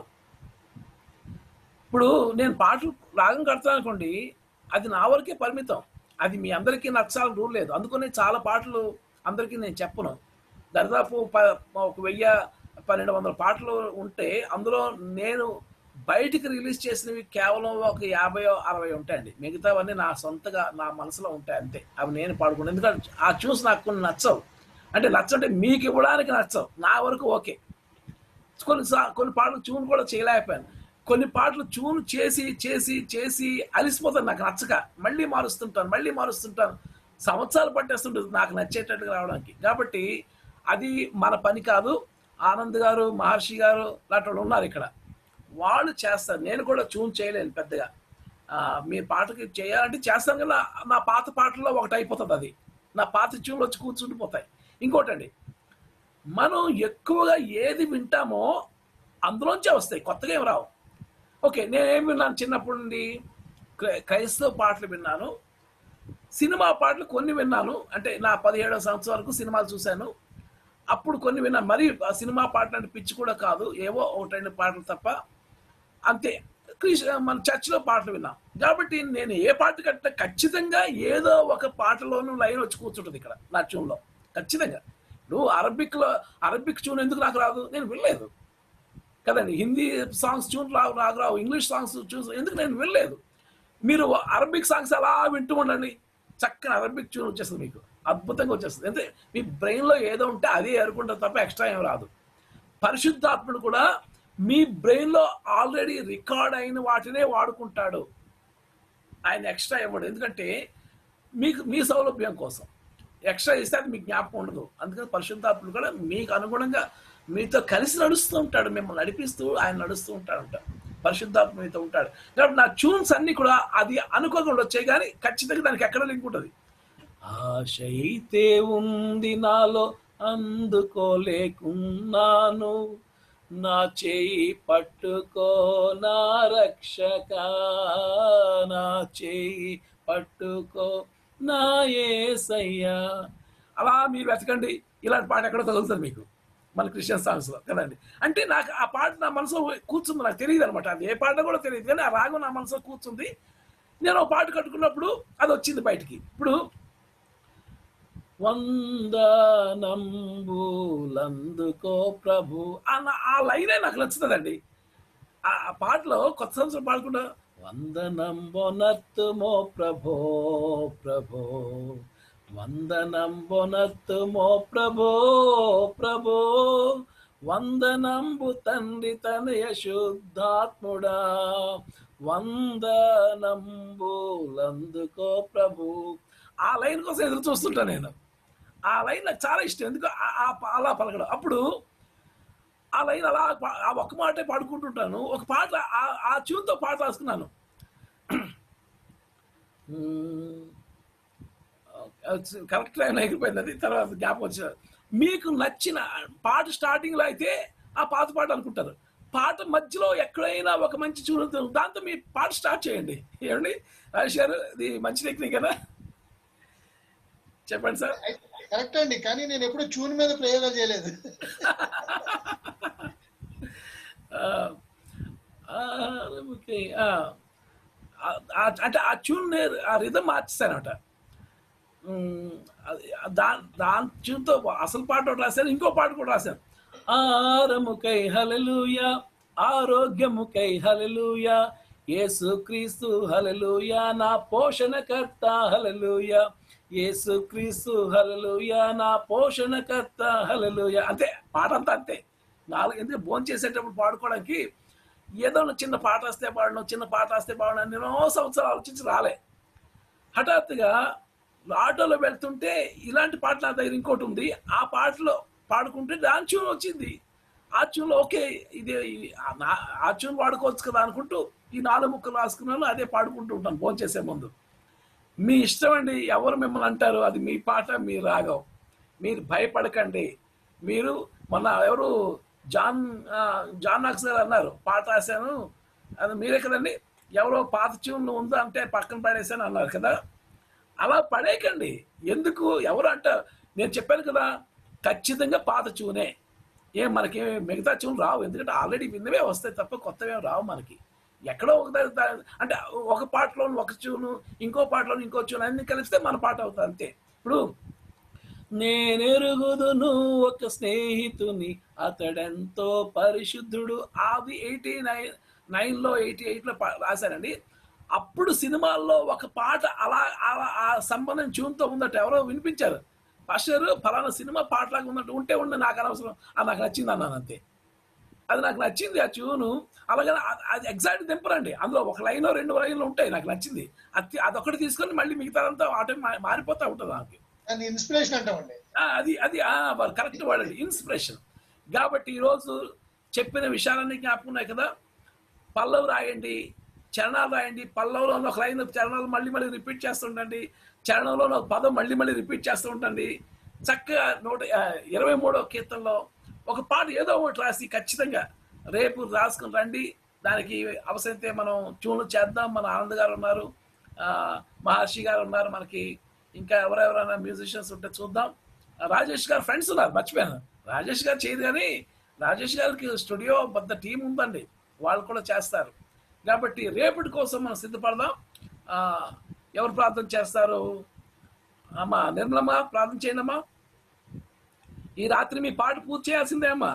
ఇప్పుడు నేను పాటలు రాగం కడతాను అనుకోండి, అది నా వరకే పరిమితం, అది మీ అందరికీ నచ్చాలని రూల్ లేదు. అందుకని చాలా పాటలు అందరికీ నేను చెప్పను. దాదాపు 1000-1200 పాటలు ఉంటే అందులో నేను బయటికి రిలీజ్ చేసినవి కేవలం ఒక 50-60 ఉంటాయండి. మిగతావన్నీ నా సొంతగా నా మనసులో ఉంటాయి అంతే. అవి నేను పాడుకున్నాను. ఎందుకంటే ఆ చూసి నాకు కొన్ని నచ్చవు. అంటే నచ్చంటే మీకు ఇవ్వడానికి నచ్చవు, నా వరకు ఓకే. కొన్ని పాటలు ట్యూన్ కూడా చేయలేకపోయాను. కొన్ని పాటలు ట్యూన్ చేసి అలిసిపోతాను, నాకు నచ్చక మళ్ళీ మారుస్తుంటాను. సంవత్సరాలు పట్టేస్తుంటుంది నాకు నచ్చేటట్టుగా రావడానికి. కాబట్టి అది మన పని కాదు. ఆనంద్ గారు, మహర్షి గారు లాంటి వాళ్ళు ఉన్నారు ఇక్కడ, వాళ్ళు చేస్తారు. నేను కూడా ట్యూన్ చేయలేను పెద్దగా. మీ పాటకి చేయాలంటే చేస్తాను, కానీ నా పాత పాటల్లో ఒకటి అయిపోతుంది, అది నా పాత ట్యూన్లు వచ్చి కూర్చుండిపోతాయి. ఇంకోటండి, మనం ఎక్కువగా ఏది వింటామో అందులోంచే వస్తాయి, కొత్తగా ఏం రావు. ఓకే, నేనేం విన్నాను చిన్నప్పటి నుండి? క్రైస్తవ పాటలు విన్నాను, సినిమా పాటలు కొన్ని విన్నాను. అంటే నా 17వ సంవత్సరం వరకు సినిమాలు చూశాను, అప్పుడు కొన్ని విన్నాను. మరి సినిమా పాటలు అంటే పిచ్చి కూడా కాదు, ఏవో 1-2 పాటలు తప్ప, అంతే. మన చర్చిలో పాటలు విన్నాం. కాబట్టి నేను ఏ పాట కట్టినా ఖచ్చితంగా ఏదో ఒక పాటలోనూ లైన్ వచ్చి కూర్చుంటుంది ఇక్కడ నా ట్యూన్లో ఖచ్చితంగా. నువ్వు అరబిక్ ట్యూన్ ఎందుకు నాకు రాదు? నేను వినలేదు కదండి. హిందీ సాంగ్స్ ట్యూన్ నాకు రావు, ఇంగ్లీష్ సాంగ్స్ ట్యూన్స్ ఎందుకు నేను వినలేదు. మీరు అరబిక్ సాంగ్స్ అలా వింటూ ఉండండి, చక్కని అరబిక్ ట్యూన్ వచ్చేస్తుంది, మీకు అద్భుతంగా వచ్చేస్తుంది. అంటే మీ బ్రెయిన్లో ఏదో ఉంటే అదే ఎరుకుంటారు తప్ప ఎక్స్ట్రా ఏం రాదు. పరిశుద్ధాత్ముడు కూడా మీ బ్రెయిన్లో ఆల్రెడీ రికార్డ్ అయిన వాటినే వాడుకుంటాడు, ఆయన ఎక్స్ట్రా ఇవ్వడు. ఎందుకంటే మీ సౌలభ్యం కోసం. ఎక్స్ట్రా చేస్తే అది మీకు జ్ఞాపకం ఉండదు. అందుకని పరిశుద్ధాత్ముడు కూడా మీకు అనుగుణంగా మీతో కలిసి నడుస్తూ ఉంటాడు, మిమ్మల్ని నడిపిస్తూ ఆయన నడుస్తూ ఉంటాడంట. పరిశుద్ధాత్మ మీతో ఉంటాడు. కాబట్టి నా ట్యూన్స్ అన్ని కూడా అది అనుకోకుండా వచ్చాయి, కానీ ఖచ్చితంగా దానికి ఎక్కడ లింక్ ఉంటుంది. ఆశ అయితే ఉంది నాలో అందుకోలేకున్నాను, నా చేయి పట్టుకో నా రక్షక, నా చేయి పట్టుకో నా యేసయ్యా. అలా మీరు వెతకండి, ఇలాంటి పాట ఎక్కడో తగులుతుంది మీకు మన క్రిస్టియన్ సాంగ్స్లో కదండి. అంటే నాకు ఆ పాట నా మనసులో కూర్చుంది, నాకు తెలియదు అనమాట, అది ఏ పాట కూడా తెలియదు, కానీ ఆ రాగం నా మనసులో కూర్చుంది. నేను ఒక పాట కట్టుకున్నప్పుడు అది వచ్చింది బయటికి. ఇప్పుడు వందనంబులందుకో ప్రభు అన్న ఆ లైనే నాకు నచ్చుతుందండి. ఆ పాటలో కొత్త సంవత్సరం పాడుకుంటా వందనంబొనర్తుమో ప్రభో ప్రభో, వందనంబొనర్తుమో ప్రభో ప్రభో, వందనంబు తండ్రి తనయ శుద్ధాత్ముడా, వందనంబులందుకో ప్రభు. ఆ లైన్ కోసం ఎదురు చూస్తుంటా నేను. ఆ లైన్ నాకు చాలా ఇష్టం, ఎందుకు అలా పలకడం. అప్పుడు ఆ లైన్ అలా ఆ ఒక్క మాటే పాడుకుంటుంటాను. ఒక పాట ఆ ట్యూన్తో పాట రాసుకున్నాను. కరెక్ట్ లైన్ అయిపోయింది, అది తర్వాత జ్ఞాపకం వచ్చిన. మీకు నచ్చిన పాట స్టార్టింగ్లో అయితే ఆ పాత పాట అనుకుంటారు, పాట మధ్యలో ఎక్కడైనా ఒక మంచి ట్యూన్ దాంతో మీ పాట స్టార్ట్ చేయండి. ఏమండి రాజేష్ గారు, ఇది మంచి టెక్నిక్ కదా, చెప్పండి సార్. కరెక్ట్ అండి, కానీ నేను ఎప్పుడు ట్యూన్ మీద ప్రయోగాలు చేయలేదు. అంటే ఆ ట్యూన్ ఆ రిథమ్ మార్చేసానట. దాని ట్యూన్తో అసలు పాట ఒకటి రాశాను, ఇంకో పాట కూడా రాశాను. ఆరముకై హల్లెలూయా, ఆరోగ్యముకై హల్లెలూయా, యేసుక్రీస్తు హల్లెలూయా నా పోషణకర్త హల్లెలూయా, యేసుక్రీస్తు హల్లెలూయా నా పోషణకర్త హల్లెలూయా. అంతే, పాట అంతా అంతే. ఎందుకంటే భోజనం చేసేటప్పుడు పాడుకోవడానికి ఏదో చిన్న పాట వస్తే పాడను, చిన్న పాట వస్తే పాడను, ఎన్నో సంవత్సరాలు ఆలోచించి రాలే. హఠాత్తుగా ఆటోలో వెళ్తుంటే ఇలాంటి పాట నా దగ్గర ఇంకోటి ఉంది, ఆ పాటలో పాడుకుంటే దాని ట్యూన్ వచ్చింది. ఆ ట్యూన్లో ఓకే ఇది ఆ ట్యూన్ వాడుకోవచ్చు కదా అనుకుంటూ ఈ 4 ముక్కలు రాసుకున్నాను, అదే పాడుకుంటూ ఉంటాను భోజనం చేసే ముందు. మీ ఇష్టం అండి, ఎవరు మిమ్మల్ని అంటారు, అది మీ పాట మీ రాగం, మీరు భయపడకండి. మీరు మొన్న ఎవరు జాన్ నాక్స్ గారు అన్నారు, పాట రాశాను, అది మీరే కదండి, ఎవరో పాత ట్యూన్ ఉందా అంటే పక్కన పడేసాను అన్నారు కదా. అలా పడేయకండి, ఎందుకు ఎవరు అంటారు. నేను చెప్పాను కదా, ఖచ్చితంగా పాత ట్యూనే, మనకి మిగతా ట్యూన్ రావు, ఎందుకంటే ఆల్రెడీ విన్నవే వస్తాయి తప్ప కొత్తవే రావు మనకి. ఎక్కడో ఒక అంటే ఒక పాటలో ఒక ట్యూను, ఇంకో పాటలో ఇంకో ట్యూన్ అన్ని కలిస్తే మన పాట అవుతుంది అంతే. ఇప్పుడు నేనెరుగుదును ఒక స్నేహితుని అతడెంతో పరిశుద్ధుడు, అది 89లో 88లో రాశానండి. అప్పుడు సినిమాల్లో ఒక పాట అలా ఆ సంబంధం ట్యూన్తో ఉందట, ఎవరో వినిపించారు, పాస్టర్ ఫలానా సినిమా పాటలాగా ఉన్నట్టు, ఉంటే ఉండే నాకు అనవసరం, అది నాకు నచ్చింది అన్నాను అంతే. అది నాకు నచ్చింది ఆ ట్యూను. అలాగే అది ఎగ్జాక్ట్ దింపరండి, అందులో ఒక లైన్ 2 లైన్లు ఉంటాయి, నాకు నచ్చింది అదొకటి తీసుకొని మళ్ళీ మిగతాదంతా ఆటో మారిపోతూ ఉంటుంది నాకు. ఇన్స్పిరేషన్ అంటామండి, అది కరెక్ట్ వాడండి, ఇన్స్పిరేషన్. కాబట్టి ఈరోజు చెప్పిన విషయాలన్నీ జ్ఞాపకం ఉన్నాయి కదా. పల్లవి రాయండి, చరణాలు రాయండి. పల్లవిలో ఒక లైన్ చరణాలు మళ్ళీ మళ్ళీ రిపీట్ చేస్తుండండి, చరణంలో ఒక పదం మళ్ళీ రిపీట్ చేస్తూ ఉండండి. చక్కగా 123వ కీర్తనలో ఒక పాట ఏదో ఒకటి రాసి ఖచ్చితంగా రేపు రాసుకుని రండి. దానికి అవసరమైతే మనం ట్యూన్లు చేద్దాం. మన ఆనంద్ గారు ఉన్నారు, మహర్షి గారు ఉన్నారు, మనకి ఇంకా ఎవరెవరైనా మ్యూజిషియన్స్ ఉంటే చూద్దాం. రాజేష్ గారు ఫ్రెండ్స్ ఉన్నారు, మర్చిపోయాను. రాజేష్ గారు చేయదు, కానీ రాజేష్ గారికి స్టూడియో పెద్ద టీం ఉందండి, వాళ్ళు కూడా చేస్తారు. కాబట్టి రేపటి కోసం మనం సిద్ధపడదాం. ఎవరు ప్రార్థన చేస్తారు? అమ్మా నిర్మలమ్మ ప్రార్థన చేయండి అమ్మా. ఈ రాత్రి మీ పాట పూర్తి చేయాల్సిందే అమ్మా.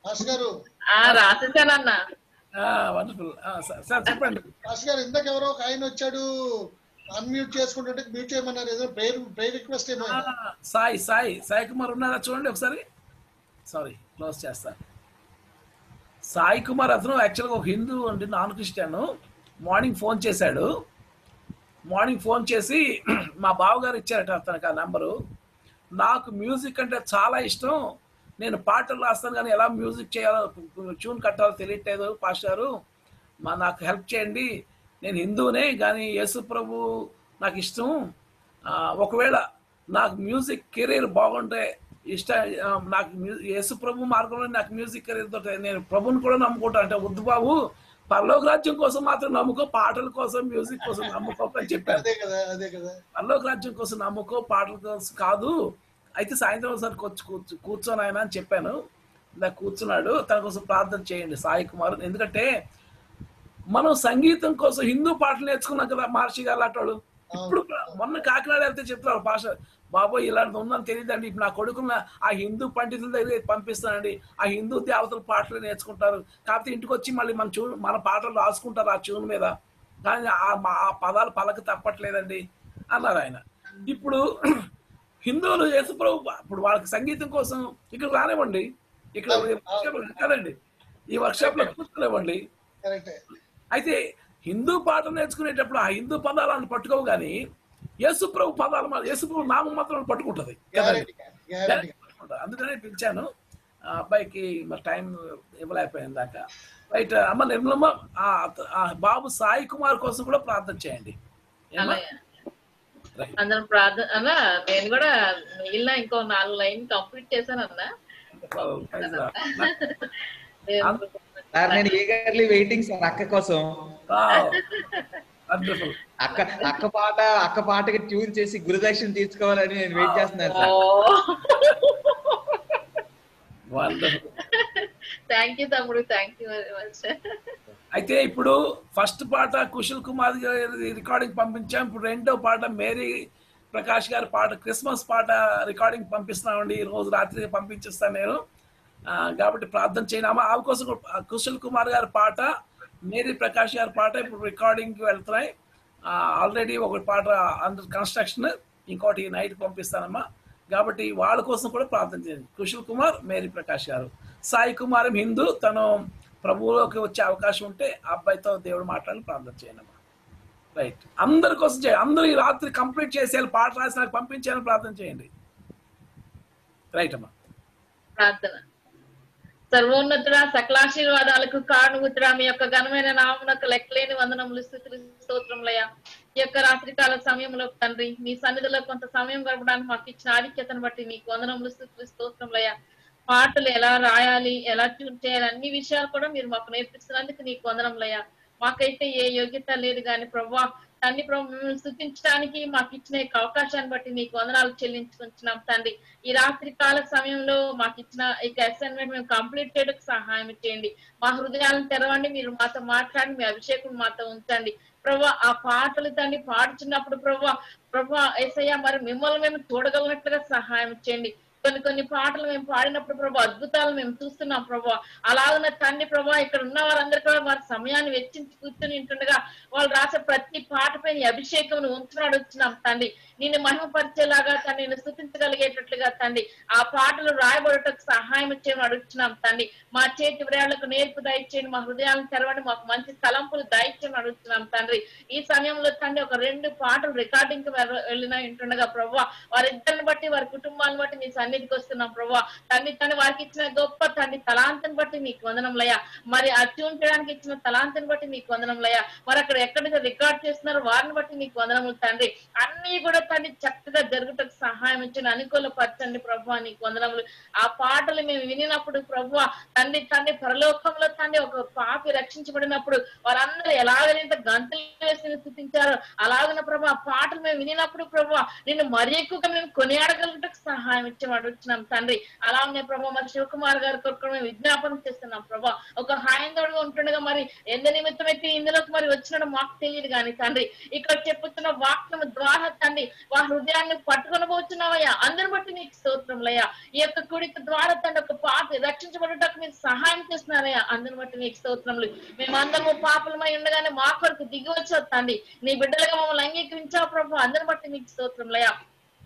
రాసేసానన్నా. వండర్ఫుల్ సార్, చెప్పండి. మాస్టర్ గారు ఇందాక ఎవరో ఒక ఆయన వచ్చాడు, అన్మ్యూట్ చేసుకుంటుంటే మ్యూట్ చేయమన్నారు, ఏదో ప్రేయర్ రిక్వెస్ట్ ఏమో. సాయి కుమార్ ఉన్నారా చూడండి ఒకసారి. సారీ, క్లోజ్ చేస్తాను. సాయి కుమార్ అతను యాక్చువల్గా ఒక హిందూ అండి, నాన్ క్రిస్టియన్. మార్నింగ్ ఫోన్ చేశాడు, మార్నింగ్ ఫోన్ చేసి మా బావగారు ఇచ్చారట అతనికి ఆ నెంబరు. నాకు మ్యూజిక్ అంటే చాలా ఇష్టం, నేను పాటలు రాస్తాను కానీ ఎలా మ్యూజిక్ చేయాలో ట్యూన్ కట్టాలో తెలియట్లేదు పాస్టారు, నాకు హెల్ప్ చేయండి, నేను హిందూనే కానీ యేసు ప్రభు నాకు ఇష్టం, ఒకవేళ నాకు మ్యూజిక్ కెరీర్ బాగుంటే నాకు యేసు ప్రభు మార్గంలో నాకు మ్యూజిక్ కెరీర్ తోటి నేను ప్రభుని కూడా నమ్ముకుంటాను అంటే, వద్దు బాబు పరలోక రాజ్యం కోసం మాత్రం నమ్ముకో, పాటల కోసం మ్యూజిక్ కోసం నమ్ముకోకని చెప్పాను. పరలోక రాజ్యం కోసం నమ్ముకో, పాటల కోసం కాదు. అయితే సాయంత్రం ఒకసారి కూర్చొని ఆయన అని చెప్పాను. ఇలా కూర్చున్నాడు, తన కోసం ప్రార్థన చేయండి సాయి కుమార్. ఎందుకంటే మనం సంగీతం కోసం హిందూ పాటలు నేర్చుకున్నాం కదా మహర్షి గారు లాంటి. ఇప్పుడు మొన్న కాకినాడ వెళ్తే చెప్తారు భాష, బాబోయ్ ఇలాంటి ఉందని తెలియదండి, ఇప్పుడు నా కొడుకున్న ఆ హిందూ పండితుల దగ్గర పంపిస్తానండి, ఆ హిందూ దేవతల పాటలు నేర్చుకుంటారు, కాకపోతే ఇంటికి వచ్చి మళ్ళీ మన పాటలు రాసుకుంటారు ఆ ట్యూన్ మీద, కానీ ఆ పదాలు పలక తప్పట్లేదండి అన్నారు ఆయన. ఇప్పుడు హిందువులు యేసుప్రభు ఇప్పుడు వాళ్ళకి సంగీతం కోసం ఇక్కడ రానివ్వండి, ఇక్కడ కదండి ఈ వర్క్షాప్ లో కూర్చోనివ్వండి. అయితే హిందూ పాట నేర్చుకునేటప్పుడు ఆ హిందూ పదాలను పట్టుకోవు కానీ యేసుప్రభు పదాలు యేసుప్రభు నామం మాత్రం పట్టుకుంటది కదండి. అందుకనే పిలిచాను. అబ్బాయికి మరి టైం ఇవ్వలేకపోయింది దాకా. రైట్ అమ్మ నిర్మలమ్మ, బాబు సాయి కుమార్ కోసం కూడా ప్రార్థన చేయండి. అందరం ప్రార్థన అన్న, నేను కూడా మిగిలిన ఇంకో 4 లైన్ కంప్లీట్ చేశాను అన్న. నేను ఈగర్లీ వెయిటింగ్ సార్ అక్క కోసం. అక్క పాటకి ట్యూన్ చేసి గురుదక్షిణ తీసుకోవాలని నేను వెయిట్ చేస్తున్నాను సార్. థ్యాంక్ యూ తమ్ముడు, థ్యాంక్ యూ వెరీ మచ్. అయితే ఇప్పుడు ఫస్ట్ పాట కుశల్ కుమార్ గారి రికార్డింగ్ పంపించాం. ఇప్పుడు రెండో పాట మేరీ ప్రకాష్ గారి పాట క్రిస్మస్ పాట రికార్డింగ్ పంపిస్తున్నామండి. ఈ రోజు రాత్రి పంపించేస్తాను నేను. కాబట్టి ప్రార్థన చేయనామా ఆమె కోసం. కుశల్ కుమార్ గారి పాట, మేరీ ప్రకాష్ గారి పాట ఇప్పుడు రికార్డింగ్కి వెళ్తున్నాయి. ఆల్రెడీ ఒక పాట అండర్ కన్స్ట్రక్షన్, ఇంకోటి నైట్ పంపిస్తానమ్మా. కాబట్టి వాళ్ళ కోసం కూడా ప్రార్థన చేయండి. కుశల్ కుమార్, మేరీ ప్రకాష్ గారు. సాయి కుమార్ హిందూ, తను ప్రభువులోకి వచ్చే అవకాశం ఉంటే ఆ అబ్బాయితో దేవుడు మాట్లాడి ప్రార్థన చేయండి అమ్మా. రైట్, అందరి కోసం చేయండి. అందరూ ఈ రాత్రి కంప్లీట్ చేసేయాలి, పాట రాసి నాకు పంపించాలని ప్రార్థన చేయండి. రైట్ అమ్మా. ప్రార్థన. సర్వోన్నతుడ, సకలాశీర్వాదాలకు కారణభూతుడా, మీ యొక్క ఘనమైన నామమునకు లెక్కలేని వందనములు, స్తుతులు, స్తోత్రములయ్యా. ఈ యొక్క రాత్రికాల సమయంలో తండ్రి మీ సన్నిధిలో కొంత సమయం గడపడానికి మాకు ఇచ్చిన ఆధిక్యతను బట్టి నీకు వందనములు, స్తుతులు, స్తోత్రములయ్యా. పాటలు ఎలా రాయాలి, ఎలా ట్యూన్ చేయాలి, అన్ని విషయాలు కూడా మీరు మాకు నేర్పిస్తున్నందుకు నీకు వందనములయ్యా. మాకైతే ఏ యోగ్యత లేదు కానీ ప్రభువా తండ్రి, ప్రభు మిమ్మల్ని స్తుతించడానికి మాకు ఇచ్చిన అవకాశాన్ని బట్టి నీకు వందనాలు చెల్లించుకుంటున్నాం తండ్రి. ఈ రాత్రి కాల సమయంలో మాకు ఇచ్చిన ఈ అసైన్మెంట్ మేము కంప్లీట్ చేయడానికి సహాయం చేయండి. మా హృదయాలను తెరవండి, మీరు మాతో మాట్లాడి మీ అభిషేకం మాతో ఉంచండి ప్రభా. ఆ పాటలు తండ్రి పాడుచున్నప్పుడు ప్రభా యేసయ్యా మరి మిమ్మల్ని మేము చూడగలిగినట్లుగా సహాయం చేయండి. కొన్ని పాటలు మేము పాడినప్పుడు ప్రభా అద్భుతాలు మేము చూస్తున్నాం ప్రభా. అలాగనే తండ్రి ప్రభా ఇక్కడ ఉన్న వారందరూ కూడా వారి సమయాన్ని వెచ్చించి కూర్చొని ఉంటుండగా వాళ్ళు రాసే ప్రతి పాట పైన అభిషేకం ఉంచున్నాడు వచ్చినాం తండ్రి. నేను మహిమపరిచేలాగా తండ్రి, నేను స్తుతించగలిగేటట్లుగా తండ్రి ఆ పాటలు రాయబడటకు సహాయం చేయమని అడుగుతున్నాం తండ్రి. మా చేతి వ్రేళ్లకు నేర్పు దయచేయండి, మా హృదయాలను తెరవండి, మాకు మంచి తలంపులు దయచేయమని అడుగుతున్నాం తండ్రి. ఈ సమయంలో తండ్రి ఒక 2 పాటలు రికార్డింగ్ కి వెళ్ళిన ఉంటుండగా ప్రభా వారిద్దరిని బట్టి వారి కుటుంబాన్ని బట్టి నీ సన్నిధికి వస్తున్నాం ప్రభా. తండ్రి వారికి ఇచ్చిన గొప్ప తండ్రి తలాంతని బట్టి నీకు వందనంలయ్యా. మరి ఆ ట్యూన్ చేయడానికి ఇచ్చిన తలాంతని బట్టి నీకు వందనంలయ్యా. మరి అక్కడ ఎక్కడ రికార్డ్ చేస్తున్నారో వారిని బట్టి నీకు వందనములు తండ్రి. అన్ని కూడా తండ్రి చక్కగా జరుగుటకు సహాయం ఇచ్చిన అనుకూలపరచండి ప్రభా, నీకు వందనములు. ఆ పాటలు మేము వినినప్పుడు ప్రభా తండ్రి పరలోకంలో తండ్రి ఒక పాపి రక్షించబడినప్పుడు వారందరూ ఎలాగైతే గంతులు వేసి స్థుతించారో అలాగన ప్రభా ఆ పాటలు మేము వినినప్పుడు ప్రభా నిన్ను మరి ఎక్కువగా మేము కొనియాడగలుగుటకు సహాయం ఇచ్చామడుచున్నాం తండ్రి. అలా ఉన్నాయి ప్రభా. మరి శివకుమార్ గారి కొరకు మేము విజ్ఞాపనం చేస్తున్నాం ప్రభా. ఒక హాయందోడుగా ఉంటుండగా మరి ఎందు నిమిత్తం అయితే ఇందులోకి మరి వచ్చినట్టు మాకు తెలియదు కానీ తండ్రి ఇక్కడ చెప్పుతున్న వాక్యం ద్వారా తండ్రి వారి హృదయాన్ని పట్టుకొని పోతున్నావయ్యా. అందరి బట్టి నీకు స్తోత్రములయ్యా. ఈ యొక్క కుడిక ద్వారా తండ్రి ఒక పాప రక్షించబడటకు మీరు సహాయం చేస్తున్నారయ్యా. అందరి బట్టి నీకు స్తోత్రములు. మేమందరము పాపలమై ఉండగానే మా కొరకు దిగి వచ్చావు తండ్రి. నీ బిడ్డలుగా మమ్మల్ని అంగీకరించావు ప్రభు. అందరి బట్టి నీకు స్తోత్రములయ్యా.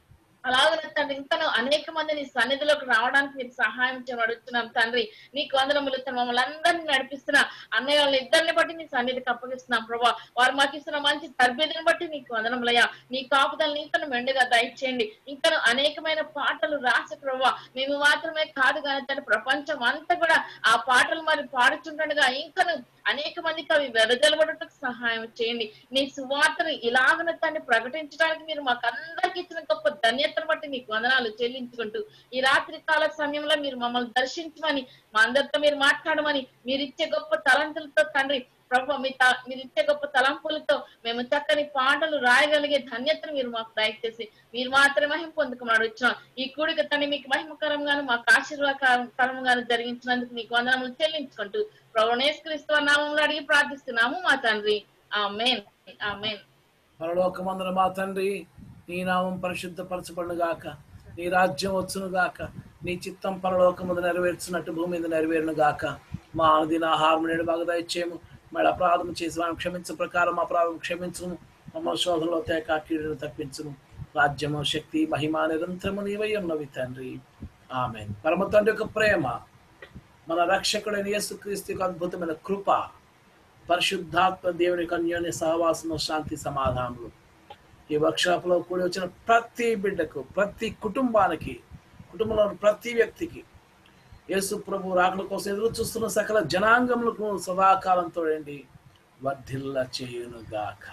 అలాగే తండ్రి ఇంకా అనేక మంది నీ సన్నిధిలోకి రావడానికి మీరు సహాయం చేయమని అడుగుతున్నాం తండ్రి. నీకు వందనములు తండ్రి. మమ్మల్ని అందరినీ నడిపిస్తున్న అన్నయ్య వాళ్ళ ఇద్దరిని బట్టి నీ సన్నిధికి అప్పగిస్తున్నాం ప్రభా. వారు మాకు ఇస్తున్న మంచి తరబేదిని బట్టి నీకు వందనములయ్యా. నీ కాపుదలను ఇంకా మెండుగా దయచేయండి. ఇంకా అనేకమైన పాటలు రాసి ప్రభా మేము మాత్రమే కాదు కానీ తండ్రి ప్రపంచం అంతా కూడా ఆ పాటలు మరి పాడుతుండగా ఇంకా అనేక మందికి అవి వెదజలబడటకు సహాయం చేయండి. నీ సువార్తను ఇలాగన తండ్రి ప్రకటించడానికి మీరు మాకు అందరికి ఇచ్చిన గొప్ప ధన్యతను బట్టి నీకు వందనాలు చెల్లించుకుంటూ ఈ రాత్రి కాల సమయంలో మీరు మమ్మల్ని దర్శించమని, మా అందరితో మీరు మాట్లాడమని, మీరు ఇచ్చే గొప్ప తలంతులతో తండ్రి ప్రభు మీరు ఇచ్చే గొప్ప తలంపులతో మేము చక్కని పాటలు రాయగలిగే ధన్యతను మీరు మాకు దయచేసి మీరు మాత్రమే మహిమ పొందుకున్నాడు వచ్చినాం. ఈ కూడిక తండ్రి మీకు మహిమకరంగాను మాకు ఆశీర్వాదకరంగాను జరిగించినందుకు నీకు వందనములు చెల్లించుకుంటూ ప్రభు యేసుక్రీస్తు నామములో అడిగి ప్రార్థిస్తున్నాము మా తండ్రి. ఆమేన్ ఆమేన్. పరలోకమందున మా తండ్రి, నీ నామం పరిశుద్ధపరచబడును గాక, నీ రాజ్యం వచ్చును గాక, నీ చిత్తం పరలోకమందు నెరవేర్చినట్టు భూమి మీద నెరవేరును గాక. మా అనుదిన ఆహారం నేడు మాకు దయచేయము. మళ్ళీ అపరాధం చేసి మనం క్షమించు ప్రకారం అపరాధం క్షమించును. మమ్మల్ని శోధనలో తేక కీడును తప్పించును. రాజ్యము శక్తి మహిమ నిరంతరము నీవై ఉన్నవి తండ్రి. ఆమేన్. పరమ తండ్రి యొక్క ప్రేమ, మన రక్షకుడైన యేసుక్రీస్తు యొక్క అద్భుతమైన కృప, పరిశుద్ధాత్మ దేవుని యొక్క అన్యోన్య సహవాసము, శాంతి సమాధానములు ఈ వర్క్షాప్ లో కూడి వచ్చిన ప్రతి బిడ్డకు, ప్రతి కుటుంబానికి, కుటుంబంలో ప్రతి వ్యక్తికి, యేసు ప్రభు రాకడ కోసం ఎదురు చూస్తున్న సకల జనాంగములకు సదాకాలంతో వర్ధిల్ల చేయును గాక.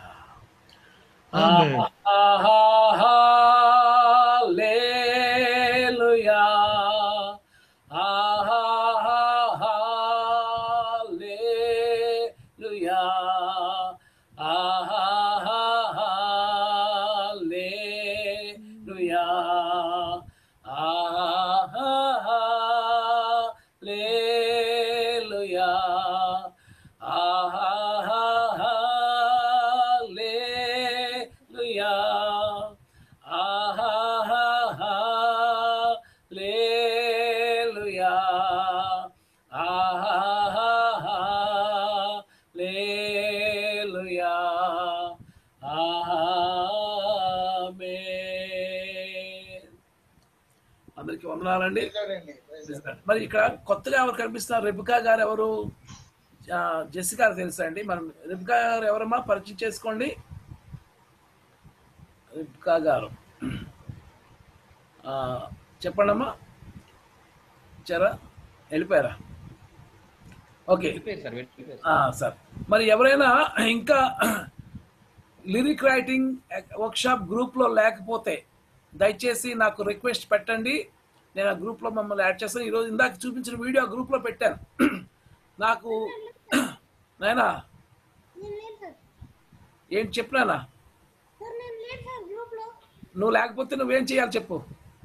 హల్లెలూయా హల్లెలూయా హల్లెలూయా హల్లెలూయా హల్లెలూయా హల్లెలూయా హల్లెలూయా ఆమేన్. అందరికీ వందనాలండి. మరి ఇక్కడ కొత్తగా ఎవరు కనిపిస్తున్నారు? రెబికా గారు ఎవరు? జెసికా తెలుసా అండి? మనం రెబికా గారు ఎవరమ్మా? పరిచయం చేసుకోండి. రెబికా గారు చెప్పండమ్మా. చరా వెళ్ళిపోయారా? Okay sir. మరి ఎవరైనా ఇంకా లిరిక్ రైటింగ్ వర్క్షాప్ గ్రూప్లో లేకపోతే దయచేసి నాకు రిక్వెస్ట్ పెట్టండి. నేను ఆ గ్రూప్లో మమ్మల్ని యాడ్ చేస్తాను. ఈరోజు ఇందాక చూపించిన వీడియో గ్రూప్లో పెట్టాను. నాకు నాయనా ఏంటి చెప్పినానా? నువ్వు లేకపోతే నువ్వేం చేయాలి చెప్పు.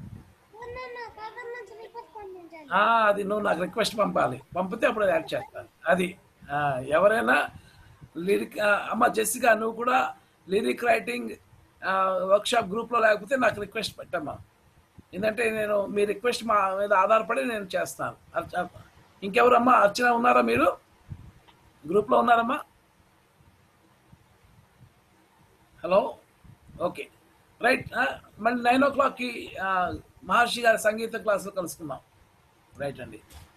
అది నువ్వు నాకు రిక్వెస్ట్ పంపాలి. పంపితే అప్పుడు యాడ్ చేస్తాను. అది ఎవరైనా లిరిక్ అమ్మ జెసికా నువ్వు కూడా లిరిక్ రైటింగ్ వర్క్షాప్ గ్రూప్లో లేకపోతే నాకు రిక్వెస్ట్ పెట్టమ్మా. ఎందుకంటే నేను మీ రిక్వెస్ట్ మా మీద ఆధారపడి నేను చేస్తాను. ఇంకెవరమ్మా? అర్చన ఉన్నారా? మీరు గ్రూప్లో ఉన్నారమ్మా? Hello, okay right. మళ్ళీ 9 o'clockకి మహర్షి గారి సంగీత క్లాసులో కలుసుకుందాం. రైట్ అండి.